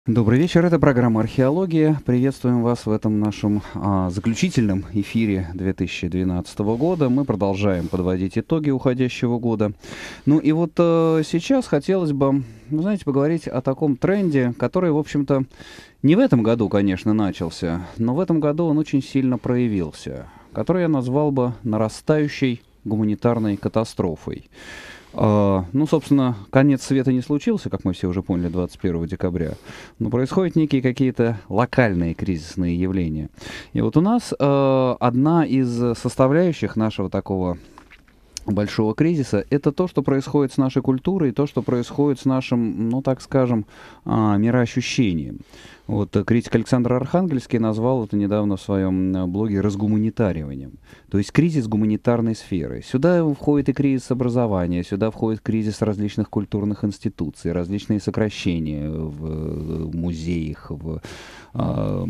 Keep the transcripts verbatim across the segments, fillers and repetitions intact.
Добрый вечер, это программа «Археология». Приветствуем вас в этом нашем а, заключительном эфире две тысячи двенадцатого года. Мы продолжаем подводить итоги уходящего года. Ну и вот а, сейчас хотелось бы, ну, знаете, поговорить о таком тренде, который, в общем-то, не в этом году, конечно, начался, но в этом году он очень сильно проявился, который я назвал бы нарастающей гуманитарной катастрофой. Uh, ну, собственно, конец света не случился, как мы все уже поняли, двадцать первого декабря, но происходят некие какие-то локальные кризисные явления. И вот у нас uh, одна из составляющих нашего такого большого кризиса — это то, что происходит с нашей культурой, то, что происходит с нашим, ну, так скажем, а, мироощущением. Вот критик Александр Архангельский назвал это недавно в своем блоге «разгуманитариванием». То есть кризис гуманитарной сферы. Сюда входит и кризис образования, сюда входит кризис различных культурных институций, различные сокращения в музеях, в а,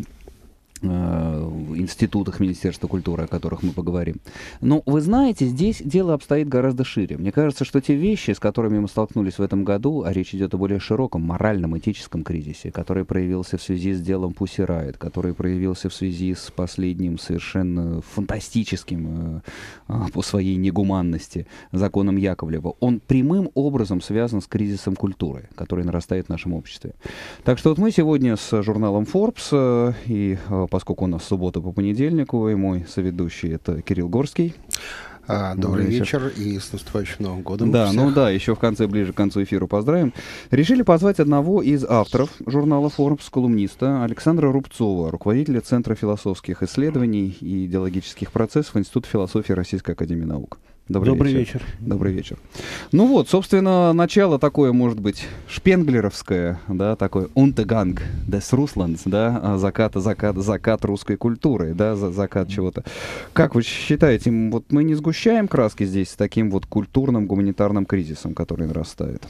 в институтах Министерства культуры, о которых мы поговорим. Но вы знаете, здесь дело обстоит гораздо шире. Мне кажется, что те вещи, с которыми мы столкнулись в этом году, а речь идет о более широком моральном, этическом кризисе, который проявился в связи с делом Pussy Riot, который проявился в связи с последним совершенно фантастическим э, по своей негуманности законом Яковлева, он прямым образом связан с кризисом культуры, который нарастает в нашем обществе. Так что вот мы сегодня с журналом Forbes э, и э, поскольку у нас суббота по понедельнику, и мой соведущий — это Кирилл Горский. А, добрый вечер. вечер и с наступающим Новым годом. Да, всех. ну да, еще в конце, ближе к концу эфира поздравим. Решили позвать одного из авторов журнала Forbes, колумниста Александра Рубцова, руководителя Центра философских исследований и идеологических процессов Института философии Российской академии наук. Добрый, Добрый вечер. вечер. Добрый вечер. Ну вот, собственно, начало такое, может быть, шпенглеровское, да, такое «Untergang des Russlands», да, закат, закат, закат русской культуры, да, закат чего-то. Как вы считаете, вот мы не сгущаем краски здесь с таким вот культурным гуманитарным кризисом, который нарастает?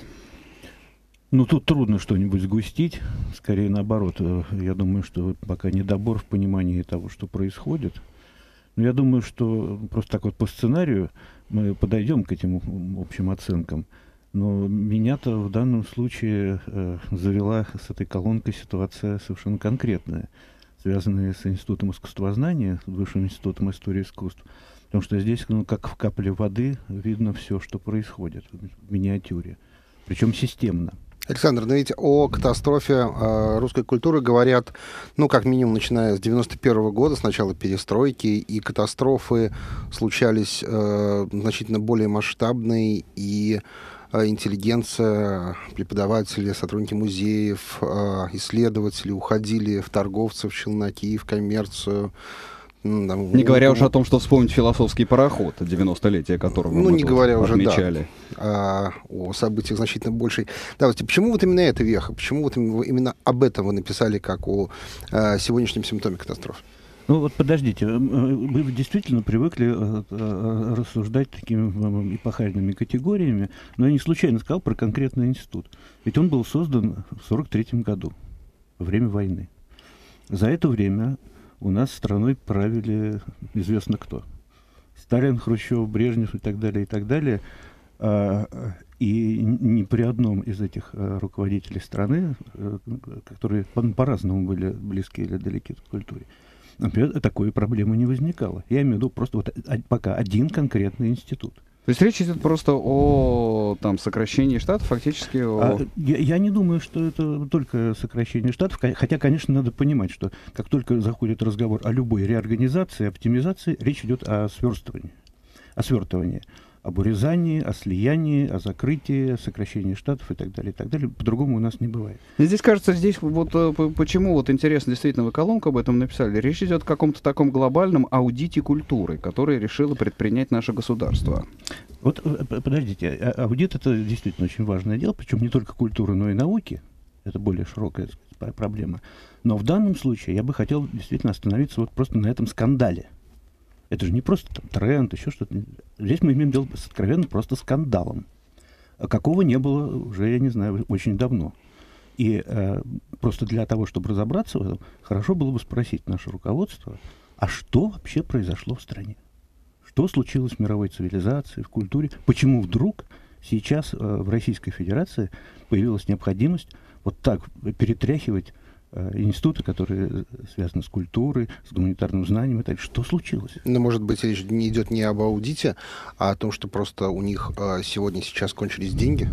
Ну, тут трудно что-нибудь сгустить, скорее наоборот. Я думаю, что пока недобор в понимании того, что происходит. Но я думаю, что просто так вот по сценарию мы подойдем к этим общим оценкам. Но меня-то в данном случае э, завела с этой колонкой ситуация совершенно конкретная, связанная с Институтом искусствознания, с Высшим институтом истории искусств. Потому что здесь, ну, как в капле воды, видно все, что происходит в миниатюре. Причем системно. Александр, но ведь о катастрофе э, русской культуры говорят, ну, как минимум, начиная с девяносто первого года, с начала перестройки, и катастрофы случались э, значительно более масштабные, и э, интеллигенция, преподаватели, сотрудники музеев, э, исследователи уходили в торговцев, в челноки, в коммерцию. Там, не говоря уже о том, что вспомнить философский пароход, девяностолетие которого ну, мы не говоря уже, отмечали. Да, а, о событиях значительно большей. Давайте, почему вот именно эта веха? Почему вот именно об этом вы написали, как о а, сегодняшнем симптоме катастроф? Ну вот подождите, вы действительно привыкли э, рассуждать такими эпохальными категориями, но я не случайно сказал про конкретный институт. Ведь он был создан в сорок третьем году, во время войны. За это время у нас страной правили известно кто. Сталин, Хрущев, Брежнев и так далее, и так далее. А, и ни при одном из этих а, руководителей страны, а, которые по- по-разному были близки или далеки к культуре, например, такой проблемы не возникало. Я имею в виду просто вот а, пока один конкретный институт. То есть речь идет просто о там, сокращении штатов, фактически о... А, я, я не думаю, что это только сокращение штатов, хотя, конечно, надо понимать, что как только заходит разговор о любой реорганизации, оптимизации, речь идет о сверстывании, о свертывании, об урезании, о слиянии, о закрытии, о сокращении штатов и так далее, и так далее. По-другому у нас не бывает. Здесь, кажется, здесь вот почему вот интересно, действительно, вы колонку об этом написали. Речь идет о каком-то таком глобальном аудите культуры, который решило предпринять наше государство. Вот подождите, аудит — это действительно очень важное дело, причем не только культуры, но и науки. Это более широкая, так сказать, проблема. Но в данном случае я бы хотел действительно остановиться вот просто на этом скандале. Это же не просто там тренд, еще что-то. Здесь мы имеем дело с откровенно просто скандалом, какого не было уже, я не знаю, очень давно. И э, просто для того, чтобы разобраться в этом, хорошо было бы спросить наше руководство, а что вообще произошло в стране? Что случилось в мировой цивилизации, в культуре? Почему вдруг Сейчас э, в Российской Федерации появилась необходимость вот так перетряхивать э, институты, которые связаны с культурой, с гуманитарным знанием и так далее. Что случилось? Ну, может быть, речь не идет не об аудите, а о том, что просто у них э, сегодня, сейчас кончились деньги?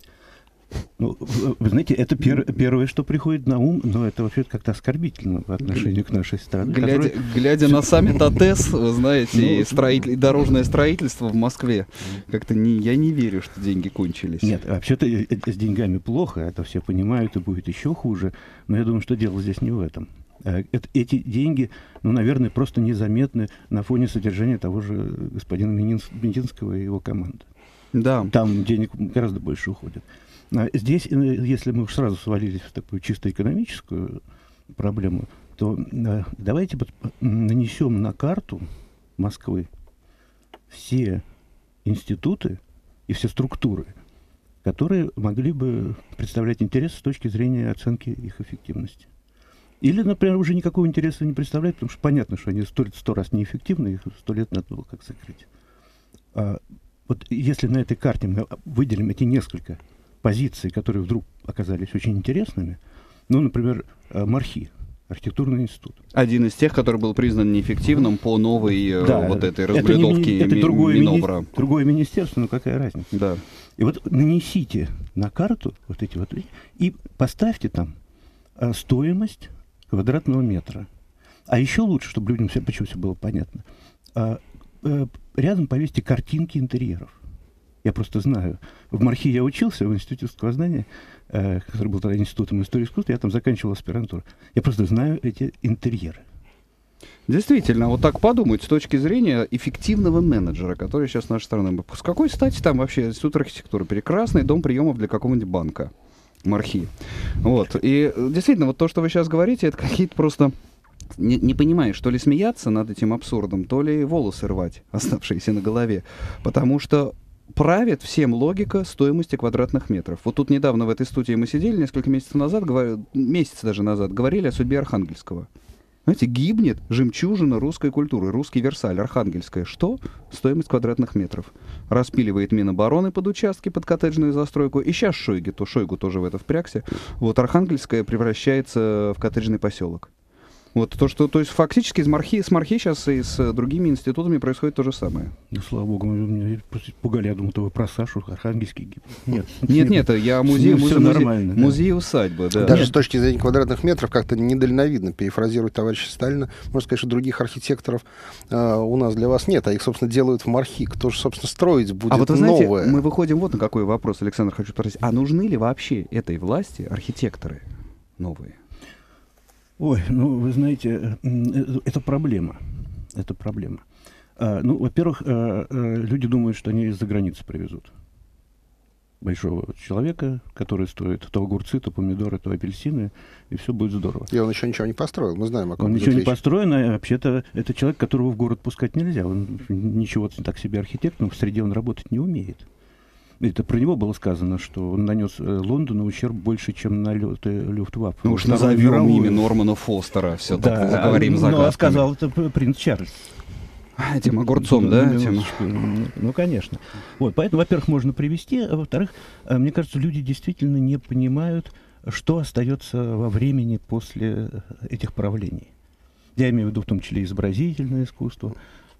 Ну, вы, вы знаете, это пер, первое, что приходит на ум, но это вообще как-то оскорбительно по отношению к нашей стране. Глядя, которая... глядя на саммит АТЭС, вы знаете, Ну, и, строитель, и дорожное строительство в Москве, как-то не, я не верю, что деньги кончились. Нет, вообще-то с деньгами плохо, это все понимают, и будет еще хуже, но я думаю, что дело здесь не в этом. Это, эти деньги, ну, наверное, просто незаметны на фоне содержания того же господина Мединского и его команды. Да. Там денег гораздо больше уходит. Здесь, если мы уж сразу свалились в такую чисто экономическую проблему, то давайте нанесем на карту Москвы все институты и все структуры, которые могли бы представлять интерес с точки зрения оценки их эффективности. Или, например, уже никакого интереса не представляют, потому что понятно, что они сто, сто раз неэффективны, их сто лет надо было как закрыть. А вот если на этой карте мы выделим эти несколько позиций, которые вдруг оказались очень интересными, ну, например, МАРХИ, архитектурный институт. Один из тех, который был признан неэффективным по новой да, вот этой это разблюдовке это ми- другое, Минобра. мини, другое министерство, но какая разница? Да. И вот нанесите на карту вот эти вот и поставьте там а, стоимость квадратного метра. А еще лучше, чтобы людям все, почему все было понятно, а, а, рядом повесьте картинки интерьеров. Я просто знаю. В МАРХИ я учился, в Институте сквознания, э, который был тогда Институтом истории искусства, я там заканчивал аспирантуру. Я просто знаю эти интерьеры. Действительно, вот так подумать с точки зрения эффективного менеджера, который сейчас в нашей стране. С какой стати там вообще Институт архитектуры? Прекрасный дом приемов для какого-нибудь банка. МАРХИ. Вот. И действительно, вот то, что вы сейчас говорите, это какие-то просто... Не, не понимаешь, то ли смеяться над этим абсурдом, то ли волосы рвать, оставшиеся на голове. Потому что правит всем логика стоимости квадратных метров. Вот тут недавно в этой студии мы сидели, несколько месяцев назад, говор... месяц даже назад, говорили о судьбе Архангельского. Знаете, гибнет жемчужина русской культуры, русский Версаль, Архангельская. Что? Стоимость квадратных метров. Распиливает Минобороны под участки, под коттеджную застройку. И сейчас Шойгу, то Шойгу тоже в это впрягся. Вот Архангельская превращается в коттеджный поселок. Вот то, что, то есть фактически с МАРХИ, с МАРХИ сейчас и с другими институтами происходит то же самое. Ну, слава богу, меня просто пугали, я думал, это вы про Сашу, Архангельский гиб. Нет, нет, нет, я музей, музей, нормально, музей, музей усадьбы. Да. Даже Нет. с точки зрения квадратных метров как-то недальновидно перефразировать товарища Сталина. Можно сказать, что других архитекторов э, у нас для вас нет, а их, собственно, делают в МАРХИ. Кто же, собственно, строить будет а вот вы знаете, новое? Мы выходим вот на какой вопрос, Александр, хочу спросить. А нужны ли вообще этой власти архитекторы новые? Ой, ну, вы знаете, это проблема. Это проблема. А, ну, во-первых, а, а, люди думают, что они из-за границы привезут большого человека, который стоит то огурцы, то помидоры, то апельсины, и все будет здорово. И он еще ничего не построил, мы знаем, о ком Он идет ничего не речь. построен, а вообще-то это человек, которого в город пускать нельзя. Он ничего так себе архитектор, но в среде он работать не умеет. Это про него было сказано, что он нанес Лондону ущерб больше, чем налеты Люфтваффе. Ну уж назовем имя Нормана Фостера, все да, так говорим ну, загадками. Ну, а сказал это принц Чарльз. Этим огурцом, да? Этим... Ну, ну, конечно. Вот, поэтому, во-первых, можно привести, а во-вторых, мне кажется, люди действительно не понимают, что остается во времени после этих правлений. Я имею в виду в том числе изобразительное искусство,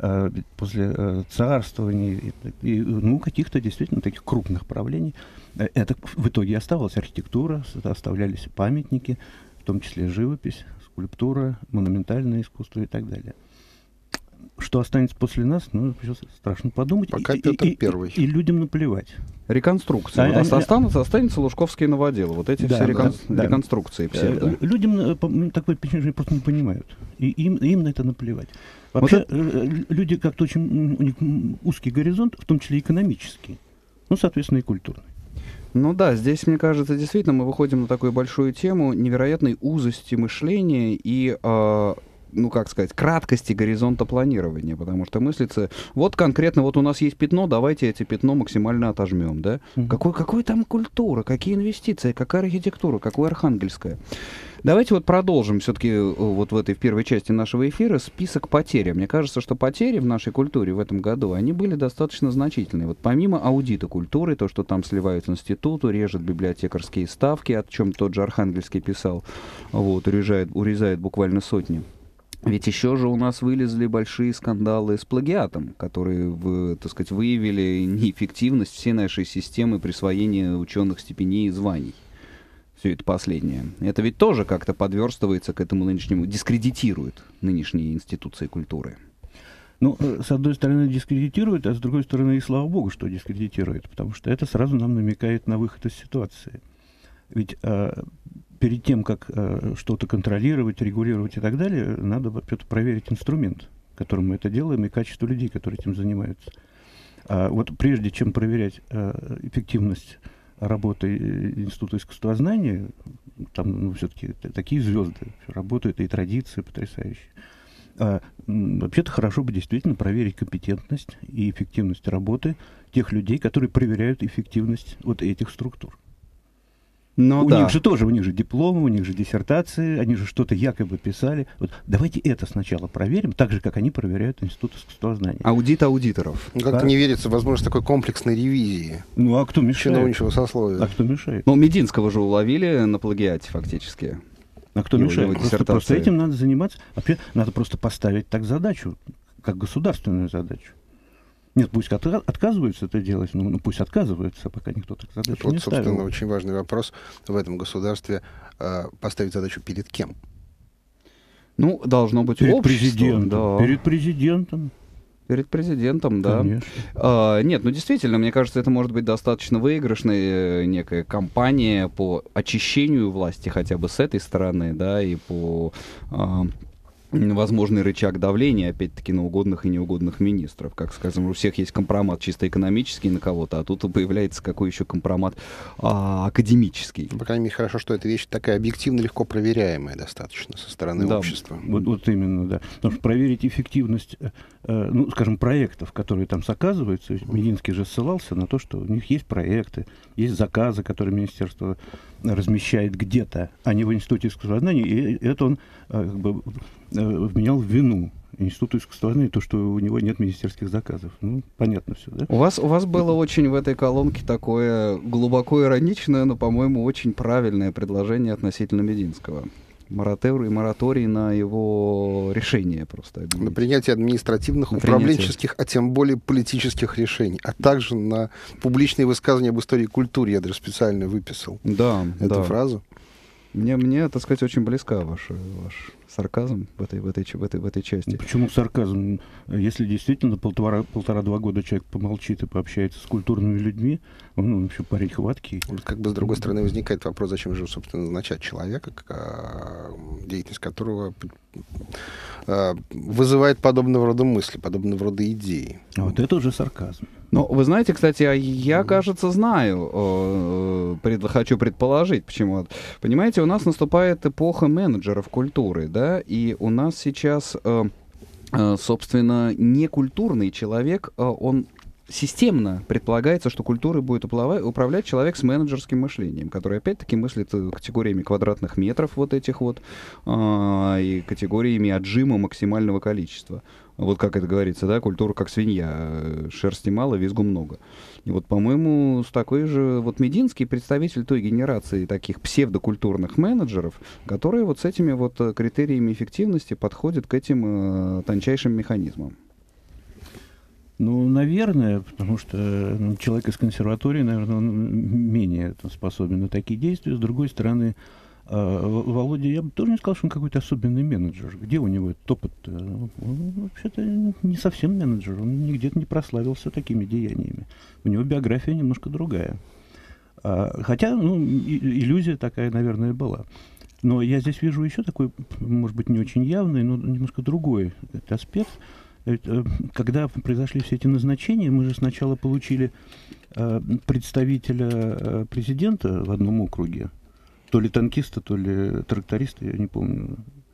после царствований, и, и, ну, каких-то действительно таких крупных правлений. Это в итоге оставалась архитектура, оставлялись памятники, в том числе живопись, скульптура, монументальное искусство и так далее. Что останется после нас, ну, страшно подумать. Пока и, Петр и, Первый. И, и людям наплевать. Реконструкция. А, вот а, останутся, останется Лужковские новоделы. Вот эти да, все рекон... да, реконструкции. Все, да. да. Людям такое впечатление просто не понимают. И им, им на это наплевать. Вообще, вот это... люди как-то очень... У них узкий горизонт, в том числе экономический. Ну, соответственно, и культурный. Ну да, здесь, мне кажется, действительно мы выходим на такую большую тему невероятной узости мышления и... Э, ну, как сказать, краткости горизонта планирования, потому что мыслится, вот конкретно, вот у нас есть пятно, давайте эти пятно максимально отожмем, да? Mm-hmm. Какой, какой там культура, какие инвестиции, какая архитектура, какое Архангельское? Давайте вот продолжим все-таки вот в этой в первой части нашего эфира список потерь. Мне кажется, что потери в нашей культуре в этом году, они были достаточно значительные. Вот помимо аудита культуры, то, что там сливают институту, режет библиотекарские ставки, о чем тот же Архангельский писал, вот, урезает, урезает буквально сотни. Ведь еще же у нас вылезли большие скандалы с плагиатом, которые, в, так сказать, выявили неэффективность всей нашей системы присвоения ученых степеней и званий. Все это последнее. Это ведь тоже как-то подверстывается к этому нынешнему, дискредитирует нынешние институции культуры. Ну, с одной стороны, дискредитирует, а с другой стороны, и слава богу, что дискредитирует, потому что это сразу нам намекает на выход из ситуации. Ведь э, перед тем, как э, что-то контролировать, регулировать и так далее, надо вообще-то проверить инструмент, которым мы это делаем, и качество людей, которые этим занимаются. А вот прежде чем проверять э, эффективность работы Института искусствознания, там ну, все-таки такие звезды работают, и традиции потрясающие. А, вообще-то хорошо бы действительно проверить компетентность и эффективность работы тех людей, которые проверяют эффективность вот этих структур. Но у да. них же тоже, у них же дипломы, у них же диссертации, они же что-то якобы писали. Вот давайте это сначала проверим, так же, как они проверяют Институт искусствознания. Аудит аудиторов. Ну, как-то да? не верится в возможность такой комплексной ревизии. Ну, а кто мешает? Чиновничего сословия. А кто мешает? Ну, Мединского же уловили на плагиате фактически. А кто его, мешает? его Просто, просто этим надо заниматься. Вообще, надо просто поставить так задачу, как государственную задачу. Нет, пусть от, отказываются это делать, но ну, пусть отказываются, пока никто так задачу это вот, не ставил. собственно, очень важный вопрос в этом государстве. Э, поставить задачу перед кем? Ну, должно быть перед общество. Президентом. Да. Перед президентом. Перед президентом, да. А, нет, ну действительно, мне кажется, это может быть достаточно выигрышной некая кампания по очищению власти хотя бы с этой стороны, да, и по... А, возможный рычаг давления, опять-таки, на угодных и неугодных министров. Как, скажем, у всех есть компромат чисто экономический на кого-то, а тут появляется какой еще компромат а, академический. По крайней мере, хорошо, что эта вещь такая объективно легко проверяемая достаточно со стороны да. общества. Вот, вот именно, да. Потому что проверить эффективность, э, ну, скажем, проектов, которые там заказываются, Мединский же ссылался на то, что у них есть проекты, есть заказы, которые министерство размещает где-то, а не в Институте искусствознания, и это он э, как бы вменял в вину Институту искусствознания то, что у него нет министерских заказов. Ну, понятно все, да? У вас, у вас было очень в этой колонке такое глубоко ироничное, но, по-моему, очень правильное предложение относительно Мединского. Мораторий, мораторий на его решение просто. На принятие административных, на управленческих, принятие. а тем более политических решений, а также на публичные высказывания об истории и культуре. Я даже специально выписал да, эту да. фразу. Мне, мне, так сказать, очень близка ваш, ваш сарказм в этой, в этой, в этой, в этой части. Почему сарказм? Если действительно полтора, полтора-два года человек помолчит и пообщается с культурными людьми, он ну, вообще парень хваткий. Вот как бы с другой стороны возникает вопрос, зачем же, собственно, назначать человека, деятельность которого вызывает подобного рода мысли, подобного рода идеи. А вот это уже сарказм. Ну, вы знаете, кстати, а я, кажется, знаю, э, пред, хочу предположить, почему. Понимаете, у нас наступает эпоха менеджеров культуры, да, и у нас сейчас, э, э, собственно, некультурный человек, э, он системно предполагается, что культурой будет управлять человек с менеджерским мышлением, который, опять-таки, мыслит категориями квадратных метров вот этих вот, э, и категориями отжима максимального количества. Вот как это говорится, да, культура как свинья, шерсти мало, визгу много. И вот, по-моему, с такой же вот Мединский представитель той генерации таких псевдокультурных менеджеров, которые вот с этими вот критериями эффективности подходят к этим э, тончайшим механизмам. Ну, наверное, потому что ну, человек из консерватории, наверное, он менее способен на такие действия. С другой стороны, Володя, я бы тоже не сказал, что он какой-то особенный менеджер. Где у него этот опыт? Он вообще-то не совсем менеджер. Он нигде не прославился такими деяниями. У него биография немножко другая. Хотя, ну, иллюзия такая, наверное, была. Но я здесь вижу еще такой, может быть, не очень явный, но немножко другой аспект. Когда произошли все эти назначения, мы же сначала получили представителя президента в одном округе. То ли танкиста, то ли тракториста, я не помню.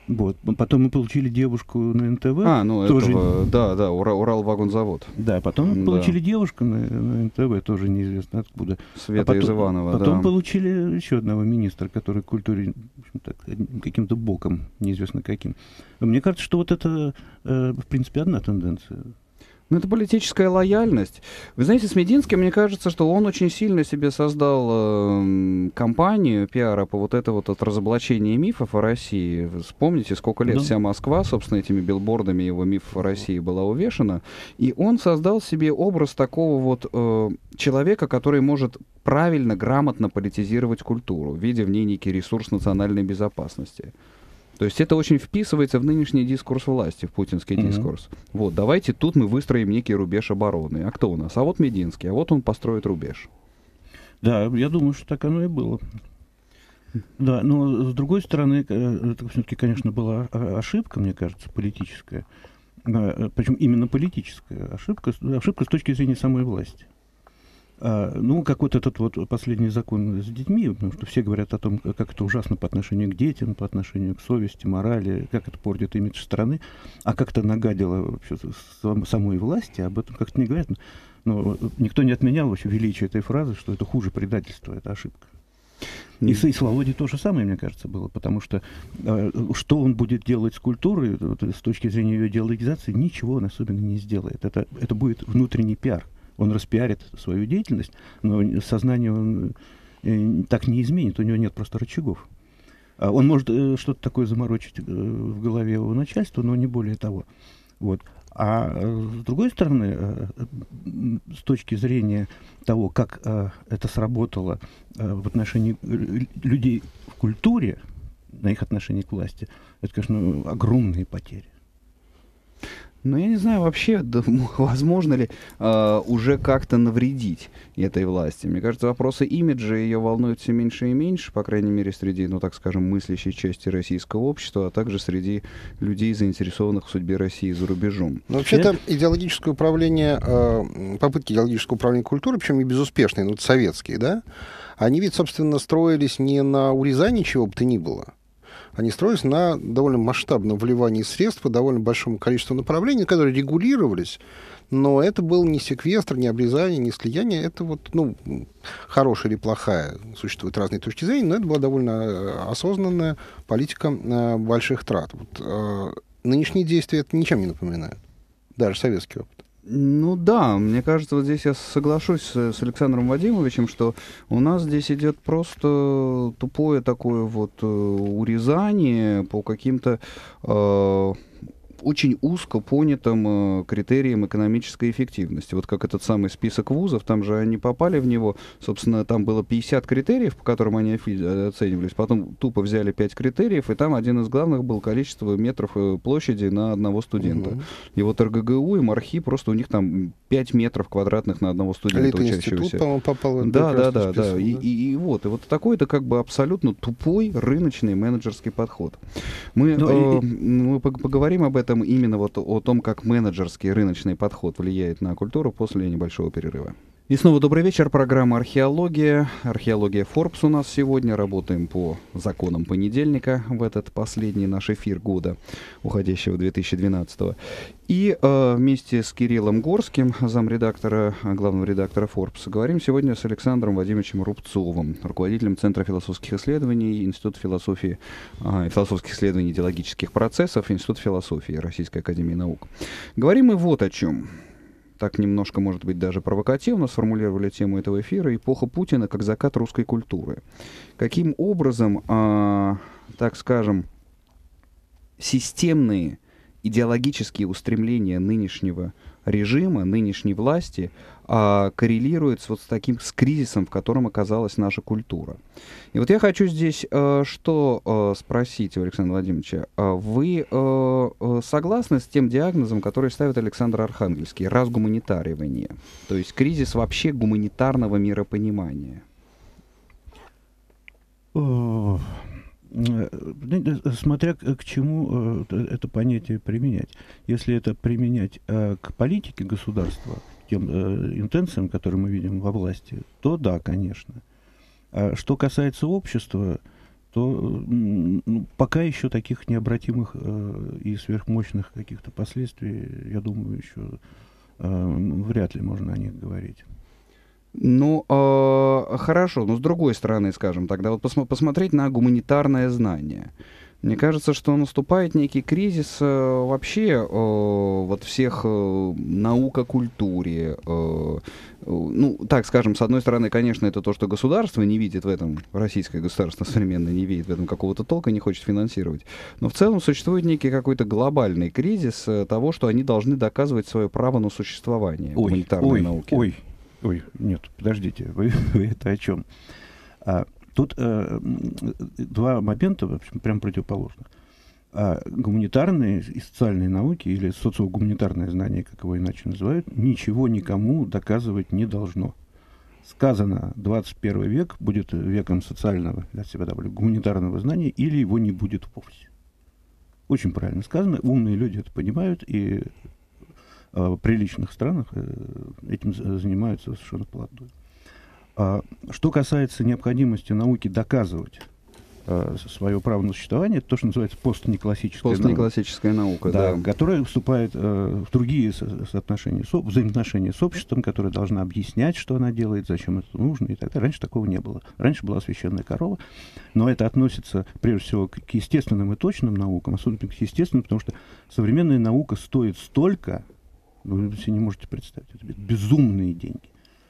Вот. Потом мы получили девушку на эн тэ вэ. А, ну тоже... этого, да, да, Ура, Уралвагонзавод. Да, потом да. получили девушку на, на эн тэ вэ, тоже неизвестно откуда. Света а потом, из Иванова, Потом да. получили еще одного министра, который к культуре, в общем, так, каким-то боком, неизвестно каким. Мне кажется, что вот это, э, в принципе, одна тенденция. Ну, это политическая лояльность. Вы знаете, с Мединским, мне кажется, что он очень сильно себе создал э, кампанию пиара по вот это вот от разоблачения мифов о России. Вспомните, сколько лет да. вся Москва, собственно, этими билбордами его мифов о России была увешана. И он создал себе образ такого вот э, человека, который может правильно, грамотно политизировать культуру, видя в ней некий ресурс национальной безопасности. То есть это очень вписывается в нынешний дискурс власти, в путинский mm-hmm. дискурс. Вот, давайте тут мы выстроим некий рубеж обороны. А кто у нас? А вот Мединский, а вот он построит рубеж. Да, я думаю, что так оно и было. Да, но с другой стороны, это все-таки, конечно, была ошибка, мне кажется, политическая. Причем именно политическая ошибка, ошибка с точки зрения самой власти. А, ну, как вот этот вот последний закон с детьми, потому что все говорят о том, как это ужасно по отношению к детям, по отношению к совести, морали, как это портит имидж страны, а как это нагадило вообще сам, самой власти, об этом как-то не говорят. Но никто не отменял вообще величие этой фразы, что это хуже предательства, это ошибка. И с, и с Володей то же самое, мне кажется, было, потому что э, что он будет делать с культурой, вот, с точки зрения ее идеологизации, ничего он особенно не сделает. Это, это будет внутренний пиар. Он распиарит свою деятельность, но сознание он э, так не изменит, у него нет просто рычагов. А он может э, что-то такое заморочить э, в голове у начальства, но не более того. Вот. А э, с другой стороны, э, с точки зрения того, как э, это сработало э, в отношении людей в культуре, на их отношении к власти, это, конечно, огромные потери. Ну, я не знаю вообще, да, возможно ли э, уже как-то навредить этой власти. Мне кажется, вопросы имиджа ее волнуют все меньше и меньше, по крайней мере, среди, ну, так скажем, мыслящей части российского общества, а также среди людей, заинтересованных в судьбе России за рубежом. Ну, вообще-то идеологическое управление, э, попытки идеологического управления культурой, причем и безуспешные, ну, советские, да, они ведь, собственно, строились не на урезании чего бы то ни было. Они строились на довольно масштабном вливании средств по довольно большому количеству направлений, которые регулировались, но это был не секвестр, не обрезание, не слияние, это вот, ну, хорошая или плохая, существуют разные точки зрения, но это была довольно осознанная политика больших трат. Вот, нынешние действия это ничем не напоминают, даже советский опыт. Ну да, мне кажется, вот здесь я соглашусь с, с Александром Вадимовичем, что у нас здесь идет просто тупое такое вот э, урезание по каким-то э, очень узко понятым э, критериям экономической эффективности. Вот как этот самый список вузов, там же они попали в него, собственно, там было пятьдесят критериев, по которым они оценивались, потом тупо взяли пять критериев, и там один из главных был количество метров площади на одного студента. Угу. И вот эр гэ гэ у и МАРХИ, просто у них там пять метров квадратных на одного студента учащегося. Институт, по-моему, попал в да, да, да, список, да. да. И, и, и вот, и вот такой-то как бы абсолютно тупой рыночный менеджерский подход. Мы, э, и... мы поговорим об этом именно вот о том, как менеджерский рыночный подход влияет на культуру после небольшого перерыва. И снова добрый вечер. Программа «Археология». Археология Forbes у нас сегодня. Работаем по законам понедельника в этот последний наш эфир года, уходящего две тысячи двенадцатого. И э, вместе с Кириллом Горским, замредактора, главного редактора Forbes, говорим сегодня с Александром Вадимовичем Рубцовым, руководителем Центра философских исследований, Института философии, э, философских исследований идеологических процессов, Института философии Российской академии наук. Говорим мы вот о чем. Так немножко, может быть, даже провокативно сформулировали тему этого эфира: эпоха Путина как закат русской культуры. Каким образом, э, так скажем, системные идеологические устремления нынешнего режима, нынешней власти а, коррелируют с, вот с таким с кризисом, в котором оказалась наша культура. И вот я хочу здесь а, что а, спросить у Александра Владимировича. А вы а, согласны с тем диагнозом, который ставит Александр Архангельский: разгуманитаривание, то есть кризис вообще гуманитарного миропонимания? Смотря к чему это понятие применять. Если это применять к политике государства, тем интенциям, которые мы видим во власти, то да, конечно. А что касается общества, то ну, пока еще таких необратимых э, и сверхмощных каких-то последствий, я думаю, еще э, вряд ли можно о них говорить. Ну, э, хорошо, но с другой стороны, скажем, тогда вот пос- посмотреть на гуманитарное знание. Мне кажется, что наступает некий кризис э, вообще э, вот всех э, наук о культуре. Э, э, ну, так скажем, с одной стороны, конечно, это то, что государство не видит в этом, российское государство современное не видит в этом какого-то толка, не хочет финансировать. Но в целом существует некий какой-то глобальный кризис э, того, что они должны доказывать свое право на существование Ой, гуманитарной ой, науки. Ой, ой, нет, подождите, вы, вы это о чем? А, тут э, два момента, в общем, прям противоположных. А гуманитарные и социальные науки, или социогуманитарное знание, как его иначе называют, ничего никому доказывать не должно. Сказано, двадцать первый век будет веком социального, я себя добавлю, гуманитарного знания, или его не будет вовсе. Очень правильно сказано, умные люди это понимают, и в приличных странах этим занимаются совершенно вплотную. Что касается необходимости науки доказывать свое право на существование, это то, что называется постнеклассическая наука. Постнеклассическая наука, да, да. Которая вступает в другие соотношения, взаимоотношения с обществом, которая должна объяснять, что она делает, зачем это нужно и так далее. Раньше такого не было. Раньше была священная корова, но это относится прежде всего к естественным и точным наукам, особенно к естественным, потому что современная наука стоит столько, вы себе не можете представить, это безумные деньги.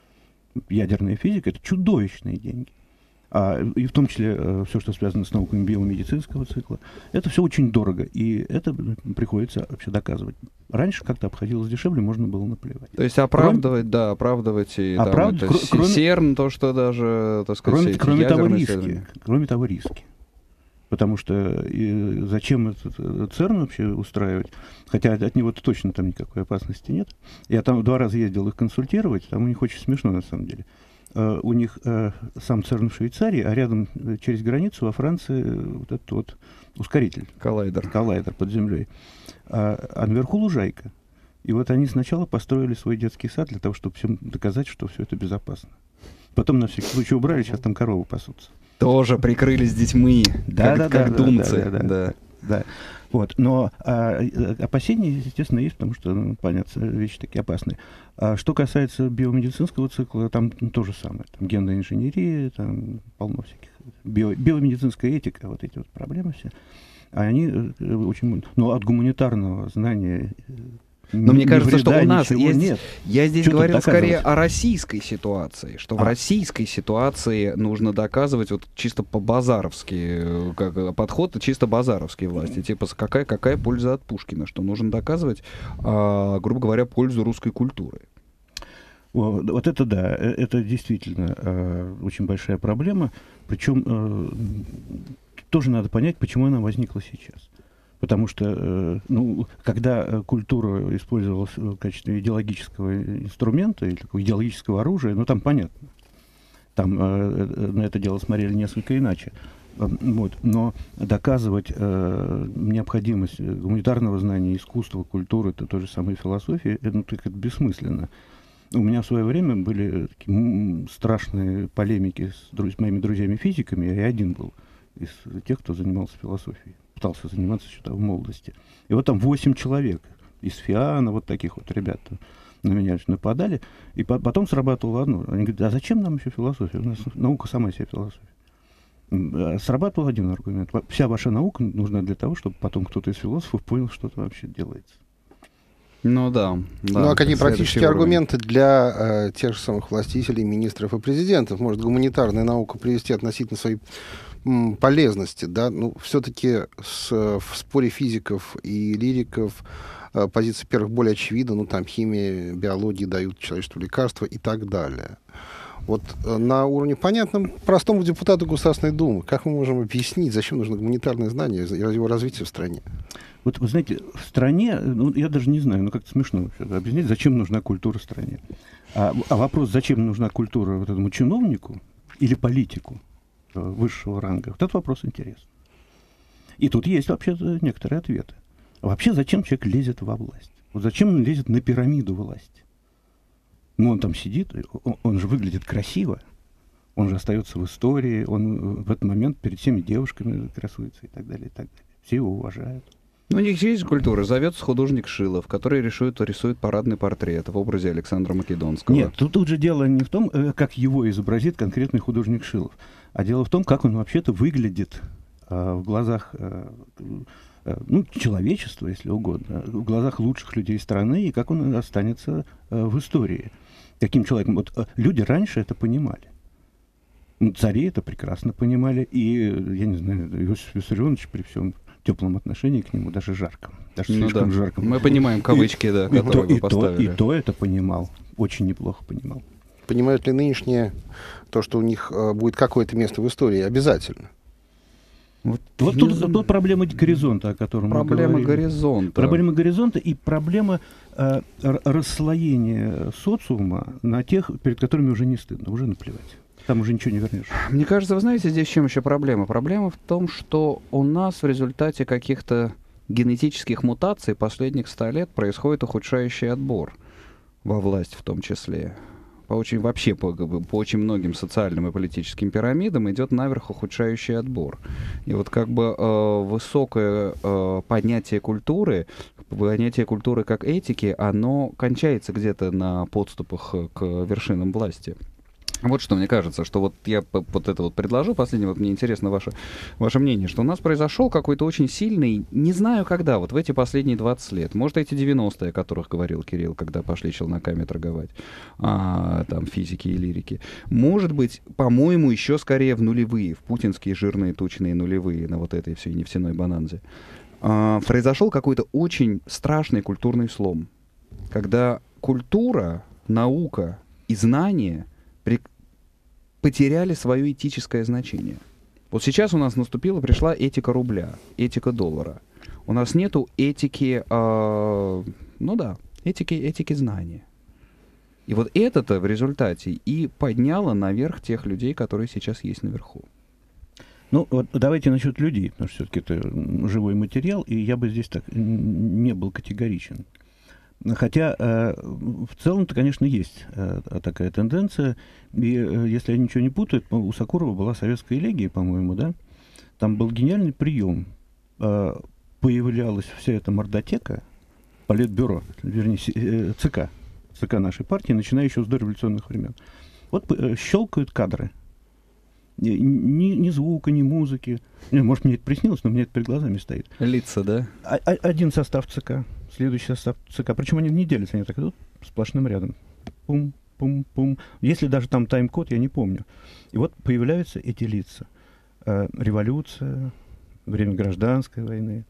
Ядерная физика — это чудовищные деньги. А, и в том числе э, все, что связано с науками биомедицинского цикла, это все очень дорого, и это приходится вообще доказывать. Раньше как-то обходилось дешевле, можно было наплевать. То есть оправдывать, кроме, да, оправдывать и оправдывать, там, это, кр- кроме, СЕРН, то, что даже, так сказать, кроме, кроме того, риски, кроме того, риски. Потому что и зачем этот ЦЕРН вообще устраивать? Хотя от него-то точно там никакой опасности нет. Я там два раза ездил их консультировать, там у них очень смешно на самом деле. Uh, у них uh, сам ЦЕРН в Швейцарии, а рядом uh, через границу во Франции uh, вот этот вот ускоритель. Коллайдер. Коллайдер под землей. Uh, а наверху лужайка. И вот они сначала построили свой детский сад для того, чтобы всем доказать, что все это безопасно. Потом на всякий случай убрали, сейчас там коровы пасутся. Тоже прикрылись детьми, да, как, да, как да, думцы. Да, да, да, да. да. Вот. Но а, опасения, естественно, есть, потому что, ну, понятно, вещи такие опасные. А что касается биомедицинского цикла, там ну, то же самое. Там генная инженерия, там полно всяких. Био, биомедицинская этика, вот эти вот проблемы все. А они очень... Но от гуманитарного знания... Но мне кажется, что у нас есть... нет. Я здесь Что говорил скорее о российской ситуации, что а. в российской ситуации нужно доказывать вот чисто по-базаровски, как подход чисто базаровский власти. Типа какая, какая польза от Пушкина, что нужно доказывать, а, грубо говоря, пользу русской культуры. Вот, вот это да, это действительно э, очень большая проблема. Причем э, тоже надо понять, почему она возникла сейчас. Потому что, ну, когда культура использовалась в качестве идеологического инструмента или такого идеологического оружия, ну, там понятно. Там э, на это дело смотрели несколько иначе. Вот. Но доказывать э, необходимость гуманитарного знания, искусства, культуры, это той же самой философии, это, ну, это бессмысленно. У меня в свое время были такие страшные полемики с, друз- с моими друзьями-физиками, я один был из тех, кто занимался философией. Пытался заниматься что-то в молодости. И вот там восемь человек из ФИАНа, вот таких вот ребят на меня нападали. И по- потом срабатывало одно. Они говорят, а зачем нам еще философия? У нас наука сама себе философия. Срабатывал один аргумент. Вся ваша наука нужна для того, чтобы потом кто-то из философов понял, что это вообще делается. Ну да. да ну а какие практические уровень. аргументы для э, тех же самых властителей, министров и президентов может гуманитарная наука привести относительно своей полезности, да, ну, все-таки с, в споре физиков и лириков э, позиция первых более очевидна, ну, там, химия, биология дают человечеству лекарства и так далее. Вот э, на уровне понятном простому депутату Государственной Думы, как мы можем объяснить, зачем нужно гуманитарное знание и его развитие в стране? Вот, вы знаете, в стране, ну, я даже не знаю, ну, как-то смешно вообще объяснить, зачем нужна культура в стране. А, а вопрос, зачем нужна культура вот этому чиновнику или политику высшего ранга, вот этот вопрос интересен. И тут есть вообще некоторые ответы. А вообще, зачем человек лезет во власть? Вот зачем он лезет на пирамиду власти? Ну, он там сидит, он, он же выглядит красиво, Он же остается в истории, он в этот момент перед всеми девушками красуется и так далее, и так далее. Все его уважают. Ну, у них есть культура. Зовется художник Шилов, который рисует, рисует парадный портрет в образе Александра Македонского. Нет, тут, тут же дело не в том, как его изобразит конкретный художник Шилов, а дело в том, как он вообще-то выглядит э, в глазах э, э, ну, человечества, если угодно, в глазах лучших людей страны, и как он останется э, в истории. Таким человеком. Вот э, люди раньше это понимали. Ну, цари это прекрасно понимали, и, я не знаю, Иосиф Виссарионович при всем теплом отношении к нему, даже жарком. Даже ну слишком да. жарком. Мы понимаем кавычки, и, да, и которые то, вы и поставили. То, и то это понимал. Очень неплохо понимал. Понимают ли нынешние то, что у них э, будет какое-то место в истории? Обязательно. Вот, вот тут, тут проблема горизонта, о котором проблема мы говорили. горизонта. Проблема горизонта и проблема э, расслоения социума на тех, перед которыми уже не стыдно, уже наплевать. Там уже ничего не вернешь. Мне кажется, вы знаете, здесь в чем еще проблема? Проблема в том, что у нас в результате каких-то генетических мутаций последних ста лет происходит ухудшающий отбор во власть в том числе. По очень, вообще по, по очень многим социальным и политическим пирамидам идет наверх ухудшающий отбор. И вот как бы э, высокое э, поднятие культуры, понятие культуры как этики, оно кончается где-то на подступах к вершинам власти. Вот что мне кажется, что вот я вот это вот предложу, последнее, вот мне интересно ваше, ваше мнение, что у нас произошел какой-то очень сильный, не знаю когда, вот в эти последние двадцать лет, может, эти девяностые, о которых говорил Кирилл, когда пошли челноками торговать, а, там, физики и лирики, может быть, по-моему, еще скорее в нулевые, в путинские жирные тучные нулевые, на вот этой всей нефтяной бананзе, а, произошел какой-то очень страшный культурный слом, когда культура, наука и знания при... потеряли свое этическое значение. Вот сейчас у нас наступила, пришла этика рубля, этика доллара. У нас нету этики, э, ну да, этики, этики знания. И вот это-то в результате и подняло наверх тех людей, которые сейчас есть наверху. Ну, вот давайте насчет людей, потому что все-таки это живой материал, и я бы здесь так не был категоричен. Хотя э, в целом-то, конечно, есть э, такая тенденция. И э, если я ничего не путаю, у Сокурова была советская элегия, по-моему, да? Там был гениальный прием. Э, появлялась вся эта мордотека, политбюро, вернее, э, ЦК, ЦК нашей партии, начиная еще с дореволюционных времен. Вот э, щелкают кадры. Ни, ни, ни звука, ни музыки. Не, может, мне это приснилось, но мне это перед глазами стоит. Лица, да? А, а, один состав ЦК. Следующий состав ЦК. Причем они не делятся, они так идут сплошным рядом. Пум-пум-пум. Если даже там тайм-код, я не помню. И вот появляются эти лица. Э, революция, время гражданской войны,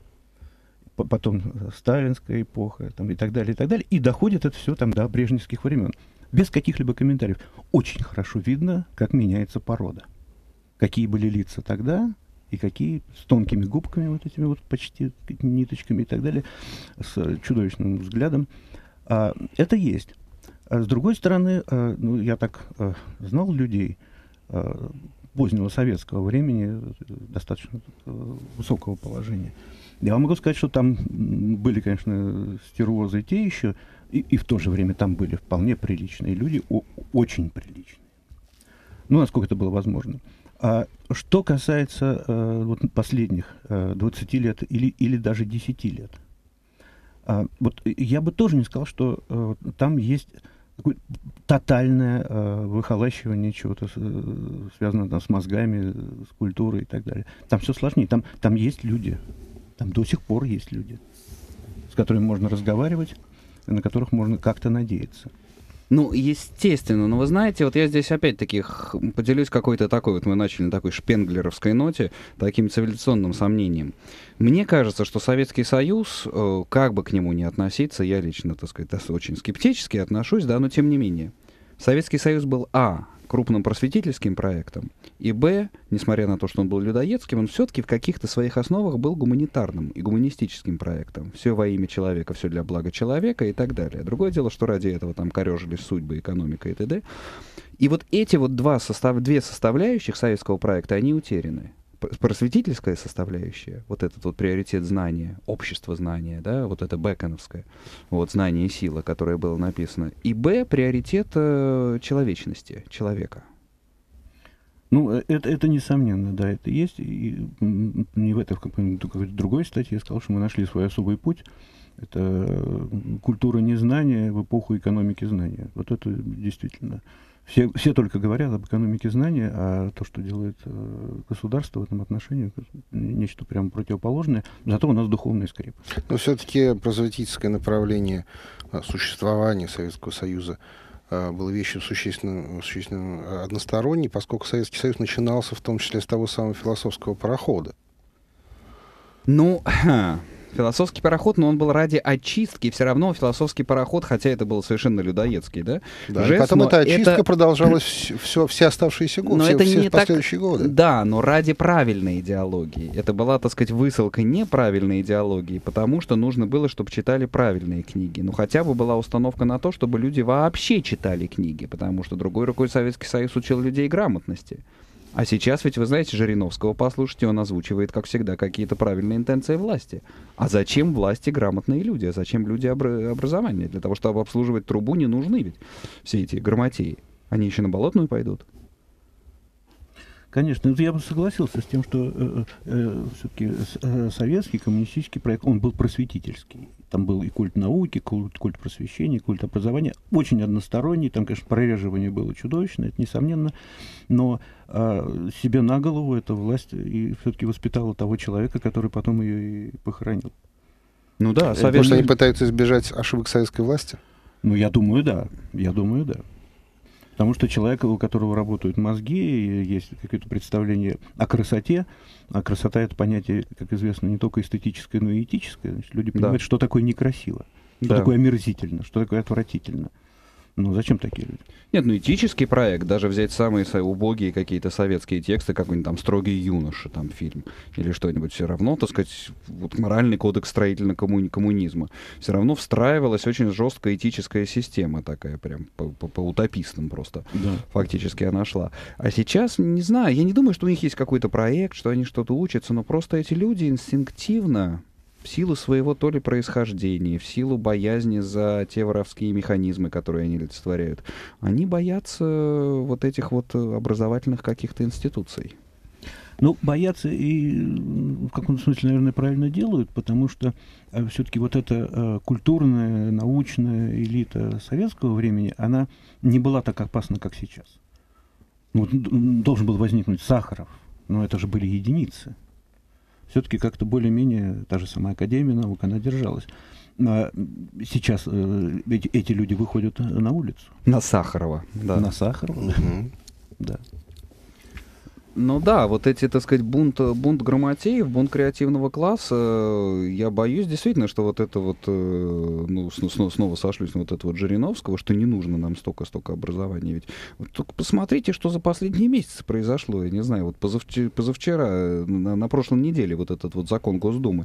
потом сталинская эпоха там, и так далее, и так далее. И доходит это все там до брежневских времен. Без каких-либо комментариев. Очень хорошо видно, как меняется порода. Какие были лица тогда, и какие с тонкими губками, вот этими вот почти ниточками и так далее, с чудовищным взглядом. А, это есть. А с другой стороны, а, ну, я так а, знал людей а, позднего советского времени, достаточно а, высокого положения. Я вам могу сказать, что там были, конечно, стервозы те еще, и, и в то же время там были вполне приличные люди, о, очень приличные. Ну, насколько это было возможно. А что касается э, вот последних э, двадцати лет или, или даже десяти лет, а, вот я бы тоже не сказал, что э, там есть такое тотальное э, выхолащивание чего-то, э, связанного там, с мозгами, с культурой и так далее. Там все сложнее. Там, там есть люди. Там до сих пор есть люди, с которыми можно разговаривать, на которых можно как-то надеяться. Ну, естественно, но вы знаете, вот я здесь опять-таки поделюсь какой-то такой, вот мы начали на такой шпенглеровской ноте, таким цивилизационным сомнением. Мне кажется, что Советский Союз, как бы к нему ни относиться, я лично, так сказать, очень скептически отношусь, да, но тем не менее. Советский Союз был, а, крупным просветительским проектом, и, б, несмотря на то, что он был людоедским, он все-таки в каких-то своих основах был гуманитарным и гуманистическим проектом. Все во имя человека, все для блага человека и так далее. Другое дело, что ради этого там корежились судьбы, экономика и т.д. И вот эти вот два состав... две составляющих советского проекта, они утеряны. Просветительская составляющая, вот этот вот приоритет знания, общество знания, да, вот это бэконовское, вот знание и сила, которое было написано, и б, приоритет э, человечности, человека. Ну, это, это несомненно, да, это есть. И не в этой, в какой-то другой статье я сказал, что мы нашли свой особый путь. Это культура незнания в эпоху экономики знания. Вот это действительно. Все, все только говорят об экономике знания, а то, что делает государство в этом отношении, нечто прямо противоположное. Зато у нас духовная скрепа. Но все-таки просветительское направление существования Советского Союза было вещью существенно, существенно односторонней, поскольку Советский Союз начинался в том числе с того самого философского парохода. Ну, философский пароход, но он был ради очистки. Все равно философский пароход, хотя это был совершенно людоедский, да? Да, жест, и потом эта очистка это... продолжалась все, все оставшиеся годы, но все, это все не последующие так... годы. Да, но ради правильной идеологии. Это была, так сказать, высылка неправильной идеологии, потому что нужно было, чтобы читали правильные книги. Ну, хотя бы была установка на то, чтобы люди вообще читали книги, потому что другой рукой Советский Союз учил людей грамотности. А сейчас ведь, вы знаете, Жириновского послушайте, он озвучивает, как всегда, какие-то правильные интенции власти. А зачем власти грамотные люди? А зачем люди обра- образования? Для того, чтобы обслуживать трубу, не нужны ведь все эти грамотеи. Они еще на Болотную пойдут. Конечно, я бы согласился с тем, что э, э, все-таки э, советский коммунистический проект, он был просветительский. Там был и культ науки, культ, культ просвещения, культ образования. Очень односторонний, там, конечно, прореживание было чудовищное, это несомненно. Но э, себе на голову эта власть и все-таки воспитала того человека, который потом ее и похоронил. Ну да, советский... Потому что они пытаются избежать ошибок советской власти? Ну, я думаю, да. Я думаю, да. Потому что человек, у которого работают мозги, есть какое-то представление о красоте, а красота — это понятие, как известно, не только эстетическое, но и этическое. Значит, люди понимают, да, что такое некрасиво, что да. такое омерзительно, что такое отвратительно. Ну, зачем такие люди? Нет, ну этический проект, даже взять самые убогие какие-то советские тексты, какой-нибудь там «Строгий юноша», там фильм, или что-нибудь, все равно, так сказать, вот моральный кодекс строительного коммуни- коммунизма, все равно встраивалась очень жесткая этическая система такая, прям по, по, по утопистам просто, да. Фактически она шла. А сейчас, не знаю, я не думаю, что у них есть какой-то проект, что они что-то учатся, но просто эти люди инстинктивно, в силу своего то ли происхождения, в силу боязни за те воровские механизмы, которые они олицетворяют, они боятся вот этих вот образовательных каких-то институций. Ну, боятся и в каком-то смысле, наверное, правильно делают, потому что э, все-таки вот эта э, культурная, научная элита советского времени, она не была так опасна, как сейчас. Ну, вот, должен был возникнуть Сахаров, но это же были единицы. Все-таки как-то более-менее та же самая Академия наук, она держалась. А сейчас э, эти, эти люди выходят на улицу. На Сахарова. Да. На Сахарова, угу. Да. Ну да, вот эти, так сказать, бунт, бунт грамотеев, бунт креативного класса, я боюсь действительно, что вот это вот, ну, снова, снова сошлюсь на вот это вот Жириновского, что не нужно нам столько-столько образования. Ведь вот только посмотрите, что за последние месяцы произошло. Я не знаю, вот позавчера, позавчера на, на прошлой неделе вот этот вот закон Госдумы,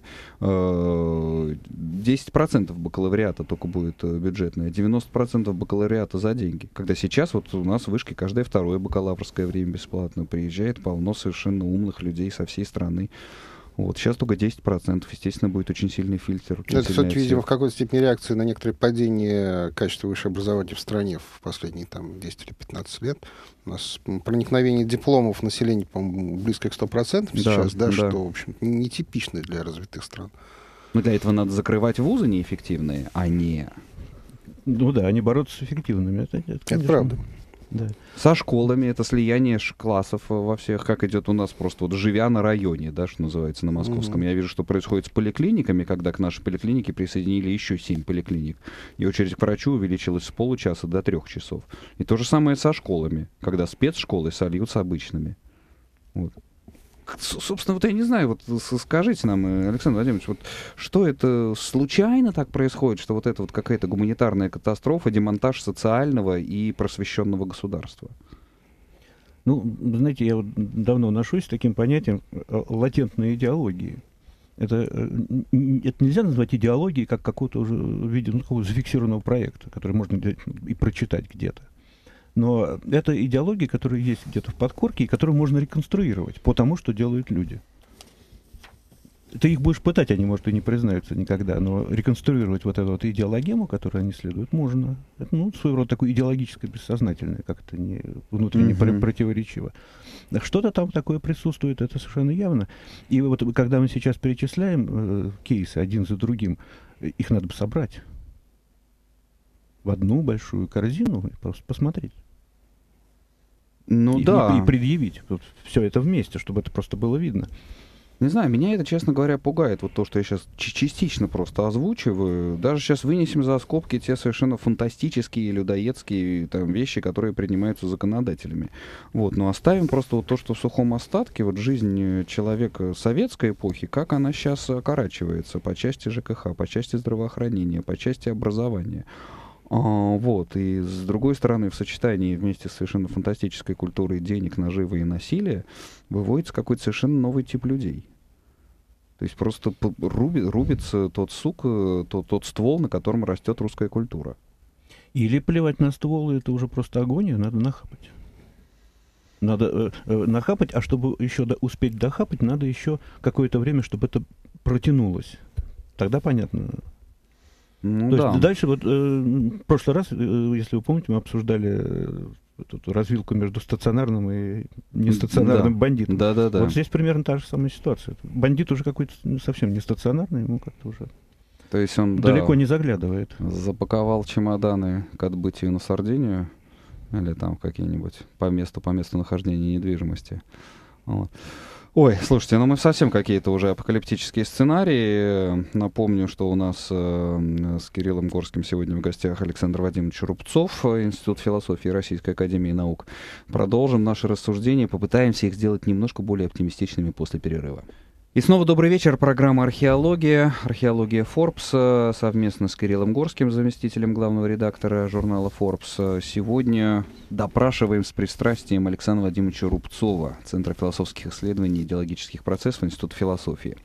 десять процентов бакалавриата только будет бюджетное, девяносто процентов бакалавриата за деньги. Когда сейчас вот у нас в вышке каждое второе бакалаврское время бесплатно приезжает, полно совершенно умных людей со всей страны. Вот. Сейчас только десять процентов. Естественно, будет очень сильный фильтр. Очень это, кстати, видимо, в какой-то степени реакция на некоторое падение качества высшего образования в стране в последние там, десять или пятнадцать лет. У нас проникновение дипломов населения, по-моему, близко к сто процентам сейчас, да, да, да. Что, в общем, нетипично для развитых стран. Но для этого надо закрывать вузы неэффективные, а не... Ну да, они бороться с эффективными. Это, это, конечно, это правда. Да. Со школами это слияние классов во всех, как идет у нас просто вот живя на районе, да, что называется, на Московском. Mm-hmm. Я вижу, что происходит с поликлиниками, когда к нашей поликлинике присоединили еще семь поликлиник. И очередь к врачу увеличилась с получаса до трех часов. И то же самое со школами, когда спецшколы сольются обычными. Вот. Собственно, вот я не знаю, вот скажите нам, Александр Владимирович, вот что это случайно так происходит, что вот это вот какая-то гуманитарная катастрофа, демонтаж социального и просвещенного государства? Ну, знаете, я вот давно ношусь с таким понятием латентной идеологии. Это, это нельзя назвать идеологией как какого-то уже виде, ну, какого-то зафиксированного проекта, который можно и прочитать где-то. Но это идеология, которая есть где-то в подкорке, и которую можно реконструировать по тому, что делают люди. ты их будешь пытать, они, может, и не признаются никогда, но реконструировать вот эту вот идеологему, которую они следуют, можно. Это, ну, своего рода такое идеологическое бессознательное, как-то не, внутренне mm-hmm. противоречиво. Что-то там такое присутствует, это совершенно явно. И вот когда мы сейчас перечисляем э, кейсы один за другим, их надо бы собрать в одну большую корзину и просто посмотреть. Ну и, да. И, и предъявить вот, все это вместе, чтобы это просто было видно. Не знаю, меня это, честно говоря, пугает. Вот то, что я сейчас частично просто озвучиваю. Даже сейчас вынесем за скобки те совершенно фантастические, людоедские там, вещи, которые принимаются законодателями. Вот. Но оставим просто вот то, что в сухом остатке, вот жизнь человека советской эпохи, как она сейчас окорачивается по части ЖКХ, по части здравоохранения, по части образования. А, вот. И с другой стороны, в сочетании вместе с совершенно фантастической культурой денег, наживы и насилия выводится какой-то совершенно новый тип людей. То есть просто руби, рубится тот сук, тот, тот ствол, на котором растет русская культура. Или плевать на стволы, это уже просто агония, надо нахапать. Надо э, э, нахапать, а чтобы еще до, успеть дохапать, надо еще какое-то время, чтобы это протянулось. Тогда понятно. Ну, То да. есть дальше, вот э, в прошлый раз, э, если вы помните, мы обсуждали э, эту развилку между стационарным и нестационарным да. бандитом. Да, да, да. Вот здесь примерно та же самая ситуация. Бандит уже какой-то ну, совсем нестационарный, ему как-то уже То есть он, далеко да, не заглядывает. Запаковал чемоданы к отбытию на Сардинию или там какие-нибудь по месту, по месту нахождения недвижимости. Вот. Ой, слушайте, ну мы совсем какие-то уже апокалиптические сценарии. Напомню, что у нас э, с Кириллом Горским сегодня в гостях Александр Вадимович Рубцов, Институт философии Российской академии наук. Продолжим наши рассуждения, попытаемся их сделать немножко более оптимистичными после перерыва. И снова добрый вечер. Программа «Археология». «Археология Forbes» совместно с Кириллом Горским, заместителем главного редактора журнала Forbes. Сегодня допрашиваем с пристрастием Александра Вадимовича Рубцова, Центра философских исследований и идеологических процессов Института философии.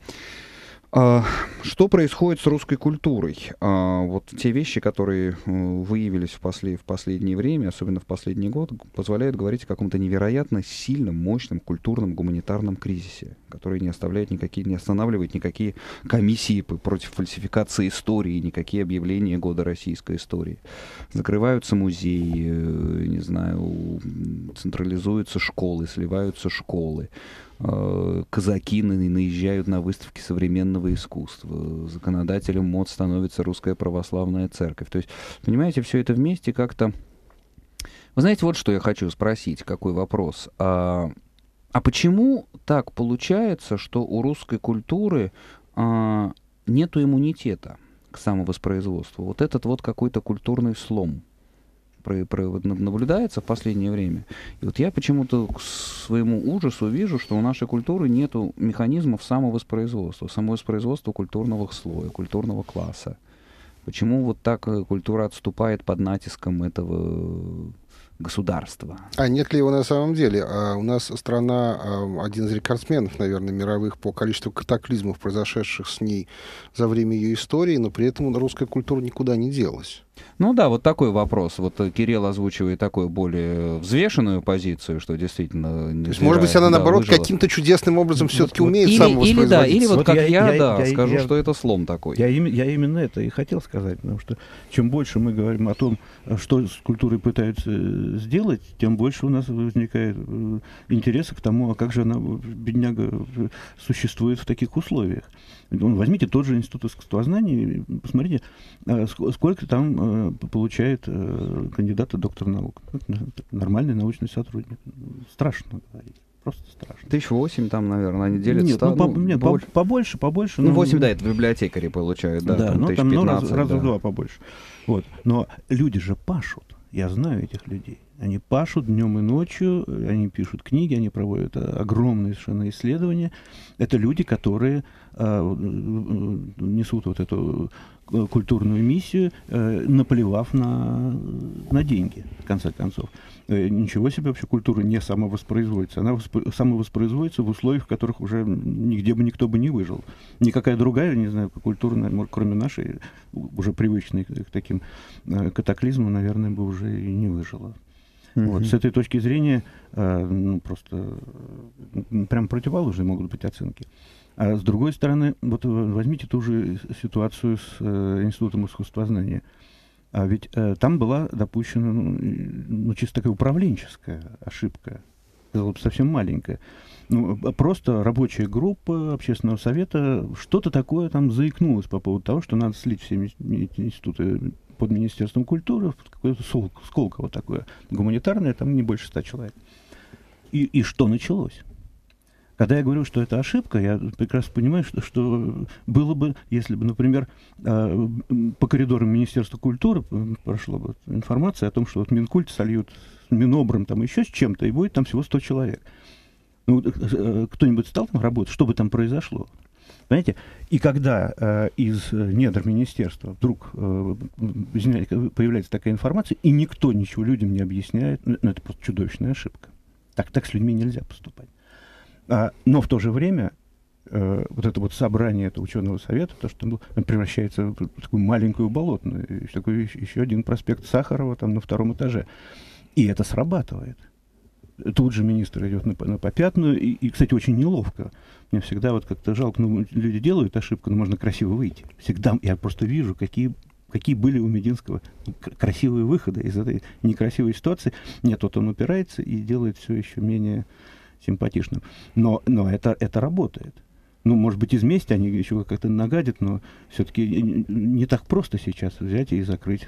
Что происходит с русской культурой? Вот те вещи, которые выявились в, послед... в последнее время, особенно в последний год, позволяют говорить о каком-то невероятно сильном, мощном культурном гуманитарном кризисе, который не оставляет никакие, не останавливает никакие комиссии против фальсификации истории, никакие объявления года российской истории. Закрываются музеи, не знаю, централизуются школы, сливаются школы. Казаки наезжают на выставки современного искусства. Законодателем мод становится Русская Православная Церковь. То есть, понимаете, все это вместе как-то... Вы знаете, вот что я хочу спросить, какой вопрос. А, а почему так получается, что у русской культуры а, нету иммунитета к самовоспроизводству? Вот этот вот какой-то культурный слом Про, про, наблюдается в последнее время. И вот я почему-то к своему ужасу вижу, что у нашей культуры нет механизмов самовоспроизводства, самовоспроизводства культурного слоя, культурного класса. Почему вот так культура отступает под натиском этого государства? А нет ли его на самом деле? А у нас страна а, один из рекордсменов, наверное, мировых по количеству катаклизмов, произошедших с ней за время ее истории, но при этом русская культура никуда не делась. Ну да, вот такой вопрос. Вот Кирилл озвучивает такую более взвешенную позицию, что действительно... То есть, может быть, она, да, наоборот, выжила. Каким-то чудесным образом вот, все-таки вот, умеет или, самовоспроизводиться. Или, да, или вот, вот как я, я, да, я скажу, я, что это слом такой. Я, я именно это и хотел сказать, потому что чем больше мы говорим о том, что с культурой пытаются сделать, тем больше у нас возникает интереса к тому, а как же она, бедняга, существует в таких условиях. Возьмите тот же Институт искусствознания, посмотрите, сколько там получает кандидат и доктор наук. Нормальный научный сотрудник. Страшно говорить. Просто страшно. Тысяч восемь там, наверное, они делятся. Нет, ну, по, ну, нет больше. побольше, побольше. Ну, восемь, да, это библиотекари получают, да, да там, ну, там ну, раз, да. раза в два побольше. Вот. Но люди же пашут. Я знаю этих людей. Они пашут днем и ночью, они пишут книги, они проводят огромные совершенно исследования. Это люди, которые э, несут вот эту культурную миссию, э, наплевав на, на деньги, в конце концов. Э, ничего себе вообще культура не самовоспроизводится. Она воспро- самовоспроизводится в условиях, в которых уже нигде бы никто бы не выжил. Никакая другая, не знаю, культурная, кроме нашей, уже привычной к таким э, катаклизмам, наверное, бы уже и не выжила. Mm-hmm. Вот, с этой точки зрения э, ну, просто э, прям противоположные могут быть оценки. А с другой стороны, вот возьмите ту же ситуацию с э, Институтом искусствознания. А ведь э, там была допущена ну, ну, чисто такая управленческая ошибка, совсем маленькая. Ну, просто рабочая группа общественного совета что-то такое там заикнулась по поводу того, что надо слить все институты под Министерством культуры, какое-то Сколково такое гуманитарное, там не больше ста человек. И, и что началось? Когда я говорю, что это ошибка, я прекрасно понимаю, что, что было бы, если бы, например, по коридорам Министерства культуры прошла бы информация о том, что вот Минкульт сольют с Минобром, там еще с чем-то, и будет там всего сто человек. Ну, кто-нибудь стал там работать, что бы там произошло? Понимаете? И когда э, из недр министерства вдруг э, появляется такая информация, и никто ничего людям не объясняет, ну, это просто чудовищная ошибка. Так, так с людьми нельзя поступать. А, но в то же время э, вот это вот собрание этого ученого совета, то, что он превращается в такую маленькую болотную, такой еще один проспект Сахарова там на втором этаже. И это срабатывает. Тут же министр идет на, на попятную, и, и, кстати, очень неловко. Мне всегда вот как-то жалко, ну, люди делают ошибку, но можно красиво выйти. Всегда я просто вижу, какие, какие были у Мединского красивые выходы из этой некрасивой ситуации. Нет, вот он упирается и делает все еще менее симпатичным. Но, но это, это работает. Ну, может быть, из мести они еще как-то нагадят, но все-таки не так просто сейчас взять и закрыть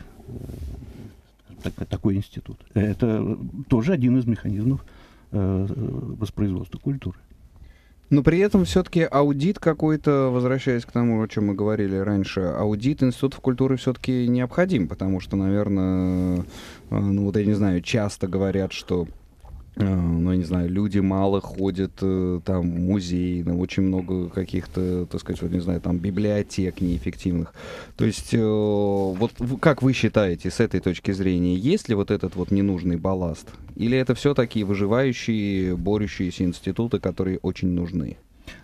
такой институт. Это тоже один из механизмов э, воспроизводства культуры. Но при этом все-таки аудит какой-то, возвращаясь к тому, о чем мы говорили раньше, аудит институтов культуры все-таки необходим, потому что, наверное, э, ну вот я не знаю, часто говорят, что ну, я не знаю, люди мало ходят э, там в музей, ну, очень много каких-то, так сказать, вот, не знаю, там библиотек неэффективных. То есть, э, вот как вы считаете, с этой точки зрения, есть ли вот этот вот ненужный балласт? Или это все-таки выживающие, борющиеся институты, которые очень нужны?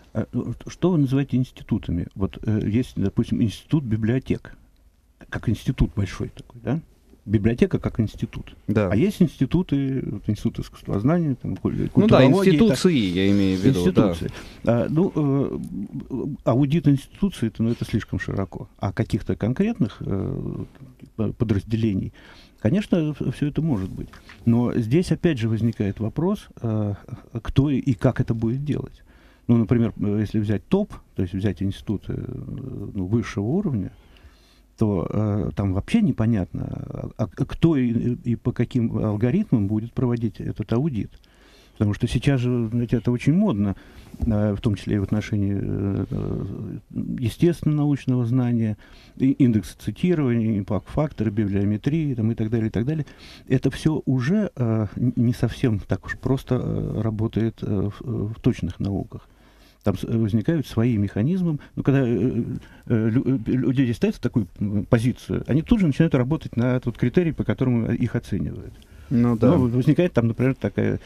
Что вы называете институтами? Вот э, есть, допустим, институт библиотек, как институт большой такой, да? Библиотека как институт. Да. А есть институты, вот, институт искусствознания, там, культурологии. Ну да, институции, так, я имею в виду. Институции. Да. А, ну, э, аудит институции, это, ну, это слишком широко. А каких-то конкретных э, подразделений, конечно, все это может быть. Но здесь опять же возникает вопрос, э, кто и как это будет делать. Ну, например, если взять ТОП, то есть взять институты ну, высшего уровня, то э, там вообще непонятно, а, а кто и, и по каким алгоритмам будет проводить этот аудит. Потому что сейчас же, знаете, это очень модно, э, в том числе и в отношении э, естественно-научного знания, и индекса цитирования, импакт-факторы, библиометрии там, и так далее, и так далее. Это все уже э, не совсем так уж просто э, работает э, в, в точных науках. Там возникают свои механизмы. Но когда э, э, люди ставят в такую позицию, они тут же начинают работать на тот критерий, по которому их оценивают. Ну, да. Но возникает там, например, такая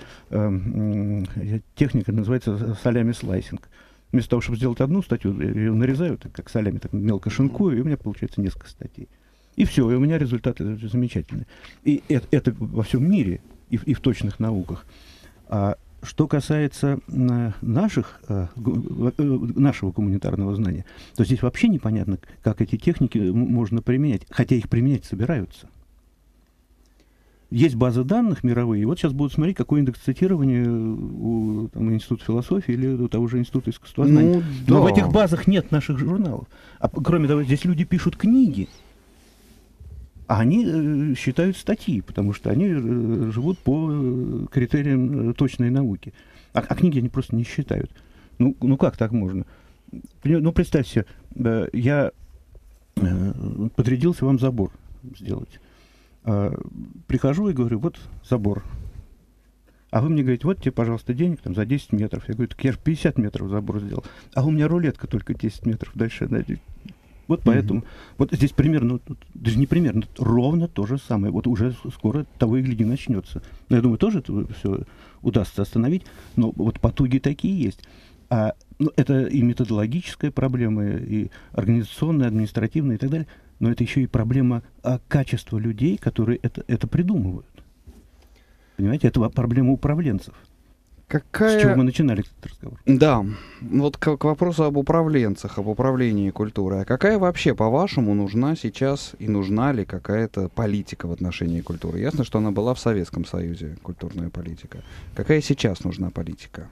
э, э, техника, называется солями-слайсинг. Вместо того, чтобы сделать одну статью, я ее нарезаю, так, как солями, так мелко шинкую, и у меня получается несколько статей. И все, и у меня результаты замечательные. И это, это во всем мире, и, и в точных науках. А что касается э, наших, э, э, нашего гуманитарного знания, то здесь вообще непонятно, как эти техники можно применять, хотя их применять собираются. Есть базы данных мировые, и вот сейчас будут смотреть, какой индекс цитирования у там, Института философии или у того же Института искусствознания. Ну, да. Но в этих базах нет наших журналов. А кроме того, здесь люди пишут книги, а они э, считают статьи, потому что они э, живут по э, критериям э, точной науки. А, а книги они просто не считают. Ну, ну как так можно? Ну, представьте, э, я э, подрядился вам забор сделать. Э, прихожу и говорю, вот забор. А вы мне говорите, вот тебе, пожалуйста, денег там, за десять метров. Я говорю, так я же пятьдесят метров забор сделал. А у меня рулетка только десять метров дальше. Вот поэтому, mm-hmm. вот здесь примерно, даже не примерно, ровно то же самое. Вот уже скоро того и гляди начнется. Но я думаю, тоже это все удастся остановить, но вот потуги такие есть. А, ну, это и методологическая проблема, и организационная, административная и так далее, но это еще и проблема а, качества людей, которые это, это придумывают. Понимаете, это проблема управленцев. Какая... С чего мы начинали этот разговор? Да, вот к, к вопросу об управленцах, об управлении культурой. А какая вообще, по-вашему, нужна сейчас и нужна ли какая-то политика в отношении культуры? Ясно, что она была в Советском Союзе, культурная политика. Какая сейчас нужна политика?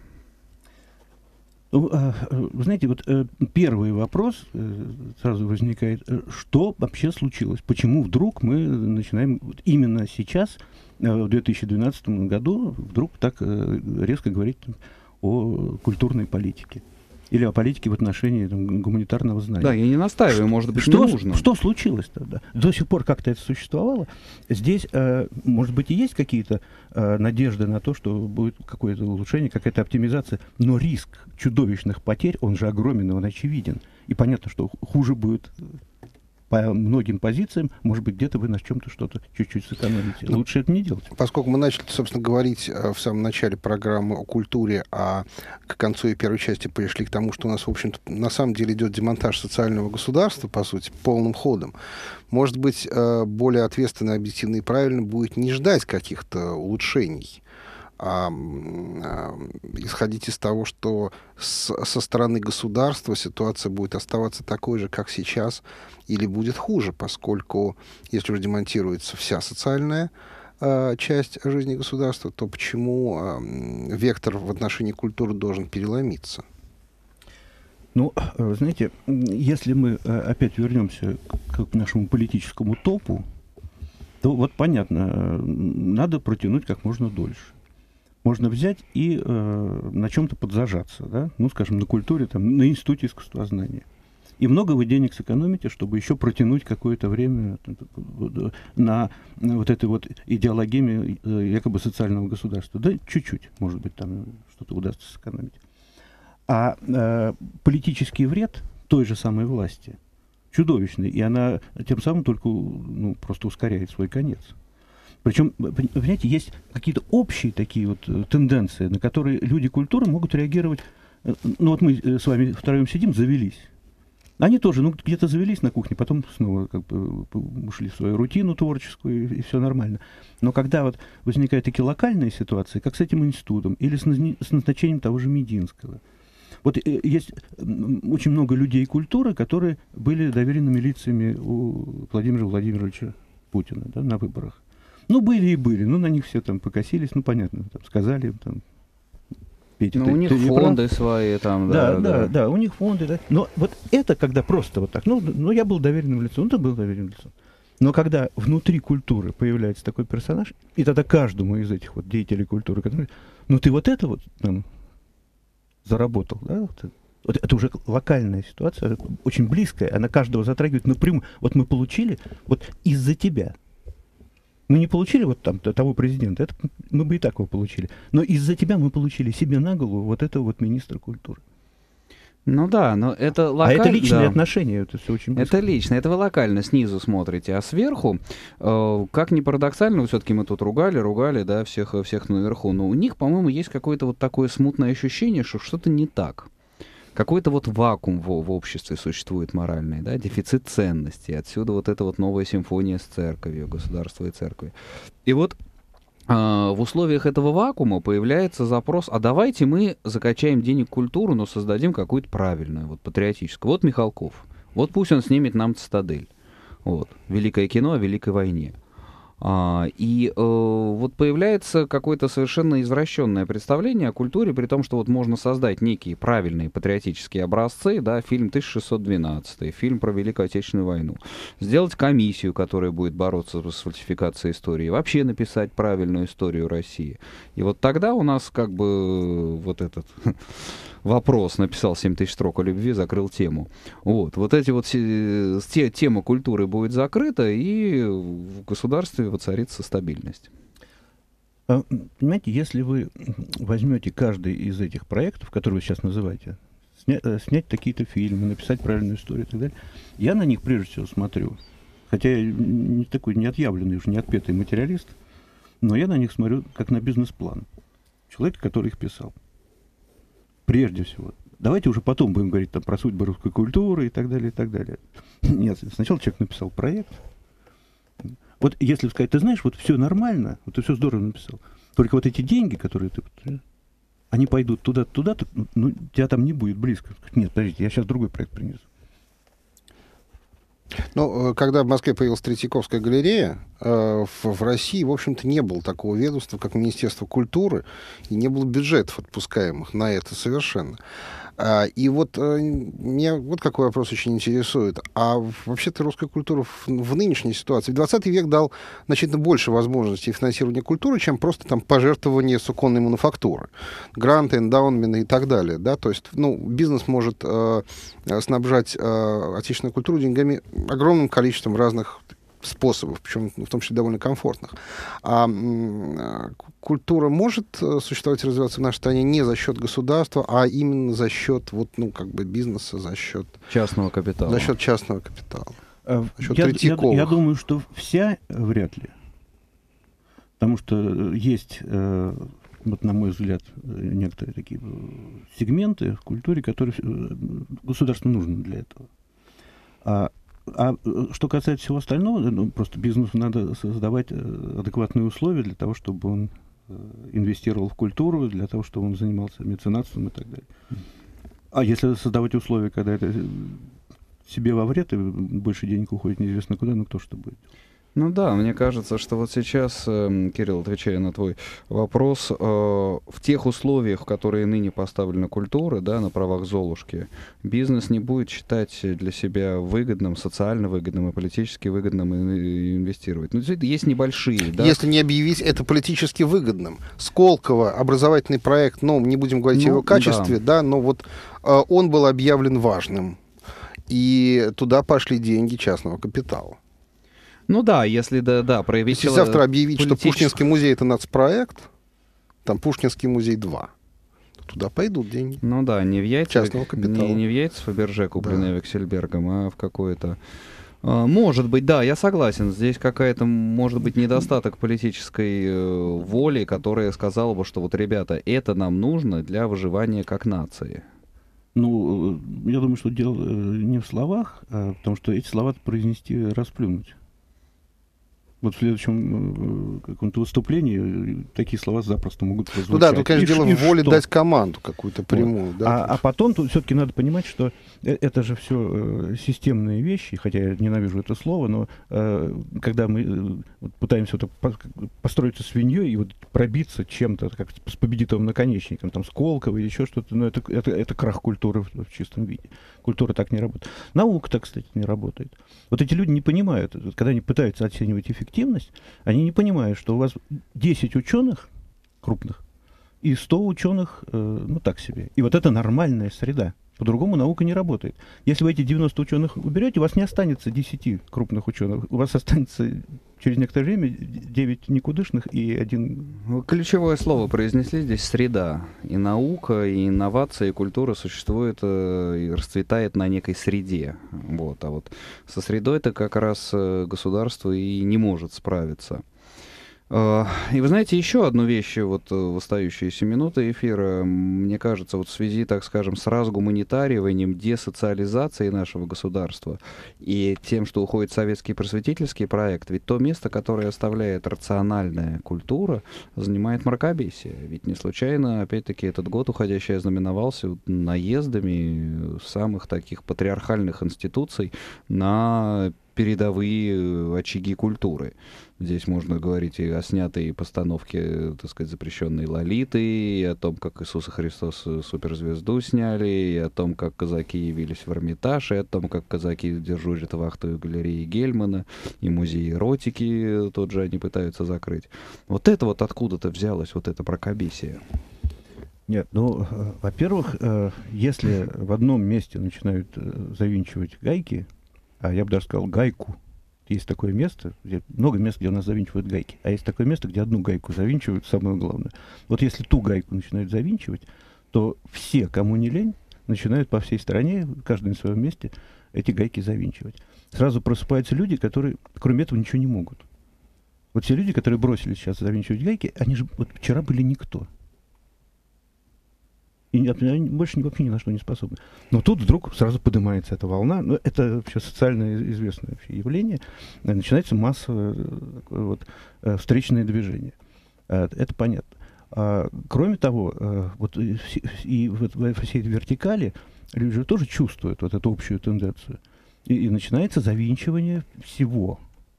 Вы знаете, вот первый вопрос сразу возникает, что вообще случилось? Почему вдруг мы начинаем именно сейчас, в две тысячи двенадцатом году, вдруг так резко говорить о культурной политике? Или о политике в отношении там, гуманитарного знания. Да, я не настаиваю, может быть, что, не нужно. Что случилось тогда? До сих пор как-то это существовало. Здесь, э, может быть, и есть какие-то э, надежды на то, что будет какое-то улучшение, какая-то оптимизация, но риск чудовищных потерь, он же огромен, он очевиден. И понятно, что хуже будет по многим позициям, может быть, где-то вы на чем-то что-то чуть-чуть сэкономите. Ну, лучше это не делать. Поскольку мы начали, собственно, говорить в самом начале программы о культуре, а к концу и первой части пришли к тому, что у нас, в общем-то, на самом деле идет демонтаж социального государства, по сути, полным ходом, может быть, более ответственно, объективно и правильно будет не ждать каких-то улучшений, а, а, исходить из того, что с, со стороны государства ситуация будет оставаться такой же, как сейчас, или будет хуже, поскольку если уже демонтируется вся социальная а, часть жизни государства, то почему а, вектор в отношении культуры должен переломиться? Ну, знаете, если мы опять вернемся к нашему политическому топу, то вот понятно, надо протянуть как можно дольше. Можно взять и э, на чем-то подзажаться, да? Ну, скажем, на культуре, там, на институте искусствознания. И много вы денег сэкономите, чтобы еще протянуть какое-то время на, на вот этой вот идеологеме якобы социального государства. Да, чуть-чуть, может быть, там что-то удастся сэкономить. А э, политический вред той же самой власти чудовищный, и она тем самым только ну, просто ускоряет свой конец. Причем, понимаете, есть какие-то общие такие вот тенденции, на которые люди культуры могут реагировать. Ну вот мы с вами втроем сидим, завелись. Они тоже, ну, где-то завелись на кухне, потом снова как бы ушли в свою рутину творческую, и, и все нормально. Но когда вот возникают такие локальные ситуации, как с этим институтом, или с, назни- с назначением того же Мединского, вот э, есть очень много людей культуры, которые были доверенными лицами у Владимира Владимировича Путина, да, на выборах. Ну, были и были, ну, на них все там покосились, ну, понятно, там, сказали, там, Петя, ну, ты, у них ты фонды свои там, да, да, да, да, да, у них фонды, да. Но вот это, когда просто вот так, ну, ну я был доверенным лицом, ну, ты был доверенным лицом. Но когда внутри культуры появляется такой персонаж, и тогда каждому из этих вот деятелей культуры, который, ну, ты вот это вот там заработал, да, вот, вот это уже локальная ситуация, очень близкая, она каждого затрагивает напрямую. Вот мы получили вот из-за тебя. Мы не получили вот там того президента, это мы бы и так его получили. Но из-за тебя мы получили себе на голову вот этого вот министра культуры. Ну да, но это локально. А это личные да. отношения, это все очень близко. Это лично, это вы локально снизу смотрите, а сверху, э, как ни парадоксально, все-таки мы тут ругали, ругали, да, всех, всех наверху, но у них, по-моему, есть какое-то вот такое смутное ощущение, что что-то не так. Какой-то вот вакуум в, в обществе существует моральный, да, дефицит ценностей. Отсюда вот эта вот новая симфония с церковью, государства и церкви. И вот э, в условиях этого вакуума появляется запрос, а давайте мы закачаем денег в культуру, но создадим какую-то правильную, вот патриотическую. Вот Михалков, вот пусть он снимет нам «Цитадель». Вот. Великое кино о Великой войне. А, и э, вот появляется какое-то совершенно извращенное представление о культуре, при том, что вот можно создать некие правильные патриотические образцы, да, фильм тысяча шестьсот двенадцать, фильм про Великую Отечественную войну, сделать комиссию, которая будет бороться с фальсификацией истории, вообще написать правильную историю России. И вот тогда у нас как бы вот этот вопрос, написал семь тысяч строк о любви, закрыл тему. Вот, вот эти вот те, тема культуры будет закрыта, и в государстве воцарится стабильность. Понимаете, если вы возьмете каждый из этих проектов, которые вы сейчас называете, снять, снять какие-то фильмы, написать правильную историю и так далее, я на них прежде всего смотрю, хотя я не такой неотъявленный, уже не отпетый материалист, но я на них смотрю как на бизнес-план человека, который их писал. Прежде всего. Давайте уже потом будем говорить там, про судьбы русской культуры и так далее, и так далее. Нет, сначала человек написал проект. Вот если сказать, ты знаешь, вот все нормально, вот ты все здорово написал, Только вот эти деньги, которые ты... Они пойдут туда, туда, ну, тебя там не будет близко. Нет, подождите, я сейчас другой проект принесу. Ну, когда в Москве появилась Третьяковская галерея, в, в России, в общем-то, не было такого ведомства, как Министерство культуры, и не было бюджетов, отпускаемых на это совершенно. И вот меня вот какой вопрос очень интересует. А вообще-то русская культура в, в нынешней ситуации, в двадцатый век дал значительно больше возможностей финансирования культуры, чем просто там пожертвование суконной мануфактуры, гранты, эндаунменты и так далее. Да? То есть, ну, бизнес может э, снабжать э, отечественную культуру деньгами огромным количеством разных способов, причем в том числе довольно комфортных. А м, культура может существовать и развиваться в нашей стране не за счет государства, а именно за счет вот, ну, как бы бизнеса, за счет частного капитала. За счет частного капитала. А, я, я, я думаю, что вся вряд ли. Потому что есть, э, вот, на мой взгляд, некоторые такие сегменты в культуре, которые государству нужны для этого. А А что касается всего остального, ну, просто бизнесу надо создавать адекватные условия для того, чтобы он инвестировал в культуру, для того, чтобы он занимался меценатством и так далее. А если создавать условия, когда это себе во вред, и больше денег уходит неизвестно куда, ну кто что будет делать? Ну да, мне кажется, что вот сейчас, э, Кирилл, отвечая на твой вопрос, э, в тех условиях, в которые ныне поставлена культура, да, на правах Золушки, бизнес не будет считать для себя выгодным, социально выгодным и политически выгодным и инвестировать. Ну, действительно, есть небольшие, да. Если не объявить это политически выгодным. Сколково, образовательный проект, ну, не будем говорить ну, о его качестве, да, да но вот э, он был объявлен важным, и туда пошли деньги частного капитала. Ну да, если да, да, проявить... Если завтра объявить, политическую... что Пушкинский музей — это нацпроект, там Пушкинский музей два, туда пойдут деньги. Ну да, не в яйца, частного капитала. Не, не в яйца Фаберже, купленные да. Вексельбергом, а в какое-то... Может быть, да, я согласен. Здесь какая-то, может быть, недостаток политической э, воли, которая сказала бы, что вот, ребята, это нам нужно для выживания как нации. Ну, я думаю, что дело не в словах, а потому что эти слова произнести расплюнуть. Вот в следующем каком-то выступлении такие слова запросто могут прозвучать. Ну да, тут, конечно, и, дело и в воле что? дать команду какую-то прямую. Вот. Да, а, а потом тут все-таки надо понимать, что это же все э, системные вещи, хотя я ненавижу это слово, но э, когда мы э, вот пытаемся вот, по, построиться свиньей и вот пробиться чем-то, как с победителем наконечником, там, Сколково или еще что-то, ну это, это, это крах культуры в, в чистом виде. Культура так не работает. Наука так, кстати, не работает. Вот эти люди не понимают, когда они пытаются оценивать эффективность, они не понимают, что у вас десять ученых крупных и сто ученых, э, ну так себе. И вот это нормальная среда. По-другому наука не работает. Если вы эти девяносто ученых уберете, у вас не останется десять крупных ученых. У вас останется через некоторое время девять никудышных и один... Вы ключевое слово произнесли здесь — среда. И наука, и инновация, и культура существует э, и расцветает на некой среде. Вот. А вот со средой это как раз э, государство и не может справиться. И вы знаете, еще одну вещь вот в остающиеся минуты эфира, мне кажется, вот в связи, так скажем, с разгуманитариванием, десоциализацией нашего государства и тем, что уходит советский просветительский проект, ведь то место, которое оставляет рациональная культура, занимает мракобесие. Ведь не случайно, опять-таки, этот год уходящий ознаменовался наездами самых таких патриархальных институций на передовые очаги культуры. Здесь можно говорить и о снятой постановке, так сказать, запрещенной Лолиты, и о том, как Иисуса Христоса суперзвезду сняли, и о том, как казаки явились в Эрмитаж, и о том, как казаки дежурят вахту галереи Гельмана, и музей эротики тот же они пытаются закрыть. Вот это вот откуда-то взялось, вот это мракобесие. Нет, ну, э, во-первых, э, если в одном месте начинают э, завинчивать гайки, а я бы даже сказал гайку, есть такое место, где много мест, где у нас завинчивают гайки, а есть такое место, где одну гайку завинчивают, самое главное. Вот если ту гайку начинают завинчивать, то все, кому не лень, начинают по всей стране, каждый на своем месте, эти гайки завинчивать. Сразу просыпаются люди, которые, кроме этого, ничего не могут. Вот все люди, которые бросились сейчас завинчивать гайки, они же вот вчера были никто. И они больше вообще ни на что не способны. Но тут вдруг сразу поднимается эта волна. Ну, это вообще социально известное вообще явление. Начинается массовое такое вот встречное движение. Э, это понятно. А, кроме того, э, вот и, и в, в всей этой вертикали люди же тоже чувствуют вот эту общую тенденцию. И, и начинается завинчивание всего.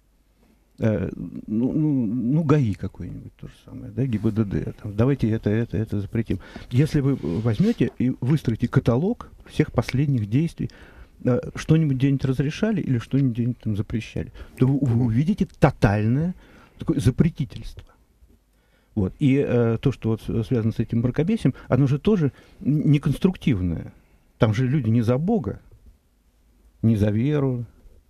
Э, ну, ну, ну, ГАИ какой-нибудь, то же самое, да, ГИБДД. Там, давайте это, это, это запретим. Если вы возьмете и выстроите каталог всех последних действий, э, что-нибудь где-нибудь разрешали или что-нибудь где-нибудь там запрещали, то вы, вы увидите тотальное такое запретительство. Вот. И э, то, что вот связано с этим мракобесием, оно же тоже неконструктивное. Там же люди не за Бога, не за веру,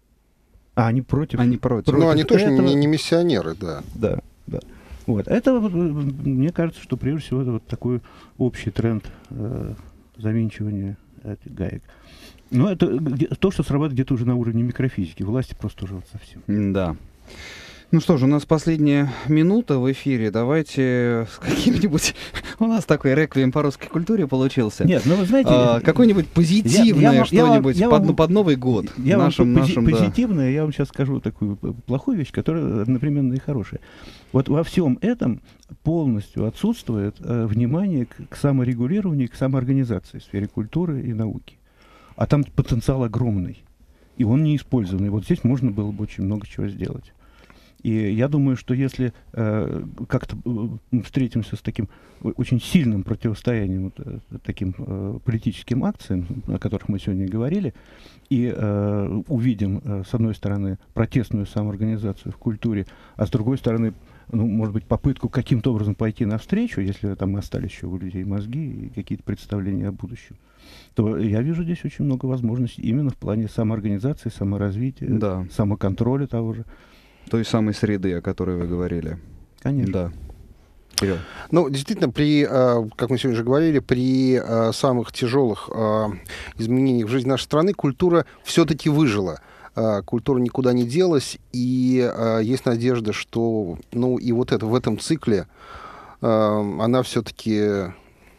а они против. Они против. против Ну, они точно этого. не, не миссионеры, да. Да, да. Вот. Это, мне кажется, что прежде всего это вот такой общий тренд э, завинчивания этих гаек. Но это где, то, что срабатывает где-то уже на уровне микрофизики. Власти просто уже вот совсем. Да. Ну что ж, у нас последняя минута в эфире. Давайте с каким-нибудь... У нас такой реквием по русской культуре получился. Нет, ну вы знаете... А, какое-нибудь позитивное я, я, что-нибудь я, я, под, я, под Новый год. Я нашим, вам пози- нашим, позитивное, да. я вам сейчас скажу такую плохую вещь, которая одновременно и хорошая. Вот во всем этом полностью отсутствует э, внимание к, к саморегулированию, к самоорганизации в сфере культуры и науки. А там потенциал огромный, и он не использованный. Вот здесь можно было бы очень много чего сделать. И я думаю, что если э, как-то э, встретимся с таким очень сильным противостоянием вот, э, таким э, политическим акциям, о которых мы сегодня говорили, и э, увидим, э, с одной стороны, протестную самоорганизацию в культуре, а с другой стороны, ну, может быть, попытку каким-то образом пойти навстречу, если там остались еще у людей мозги и какие-то представления о будущем, то я вижу здесь очень много возможностей именно в плане самоорганизации, саморазвития, Да. самоконтроля того же. Той самой среды, о которой вы говорили. Конечно. Да. Кирилл. Ну, действительно, при, э, как мы сегодня уже говорили, при э, самых тяжелых э, изменениях в жизни нашей страны культура все-таки выжила. Э, культура никуда не делась, и э, есть надежда, что, ну, и вот это в этом цикле э, она все-таки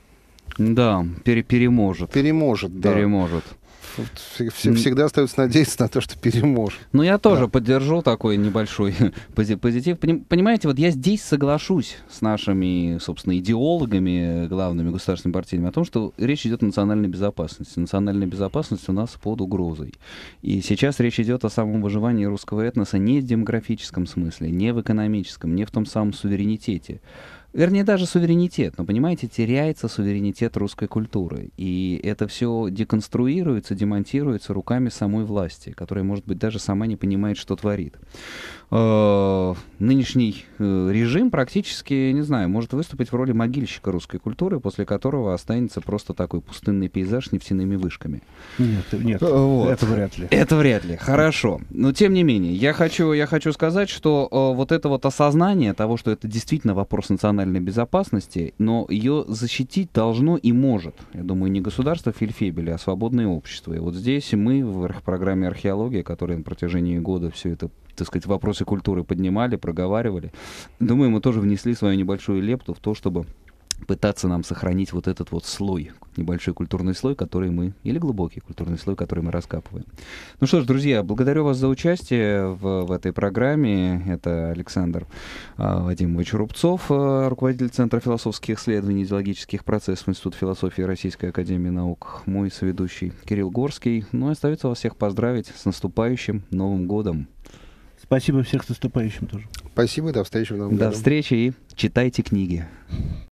Да, пере переможет. переможет. Да. Переможет. Всегда остается надеяться на то, что переможет. Ну, я тоже Да. поддержу такой небольшой пози- позитив. Поним- Понимаете, вот я здесь соглашусь с нашими, собственно, идеологами, главными государственными партиями о том, что речь идет о национальной безопасности. Национальная безопасность у нас под угрозой. И сейчас речь идет о самом выживании русского этноса не в демографическом смысле, не в экономическом, не в том самом суверенитете. Вернее, даже суверенитет, но, понимаете, теряется суверенитет русской культуры. И это все деконструируется, демонтируется руками самой власти, которая, может быть, даже сама не понимает, что творит. Нынешний режим практически, не знаю, может выступить в роли могильщика русской культуры, после которого останется просто такой пустынный пейзаж с нефтяными вышками. Нет, нет, Вот. это вряд ли. Это вряд ли. Хорошо. Но тем не менее, я хочу, я хочу сказать, что э, вот это вот осознание того, что это действительно вопрос национальной безопасности, но ее защитить должно и может, я думаю, не государство фельдфебеля, а свободное общество. И вот здесь мы в программе «Археология», которая на протяжении года все это, так сказать, вопросы культуры поднимали, проговаривали, думаю, мы тоже внесли свою небольшую лепту в то, чтобы пытаться нам сохранить вот этот вот слой, небольшой культурный слой, который мы, или глубокий культурный слой, который мы раскапываем. Ну что ж, друзья, благодарю вас за участие в, в этой программе. Это Александр а, Вадимович Рубцов, а, руководитель Центра философских исследований и идеологических процессов Института философии Российской академии наук, мой соведущий Кирилл Горский. Ну и остается вас всех поздравить с наступающим Новым годом. Спасибо, всех с наступающим тоже. Спасибо, до встречи в новом году. До встречи и читайте книги.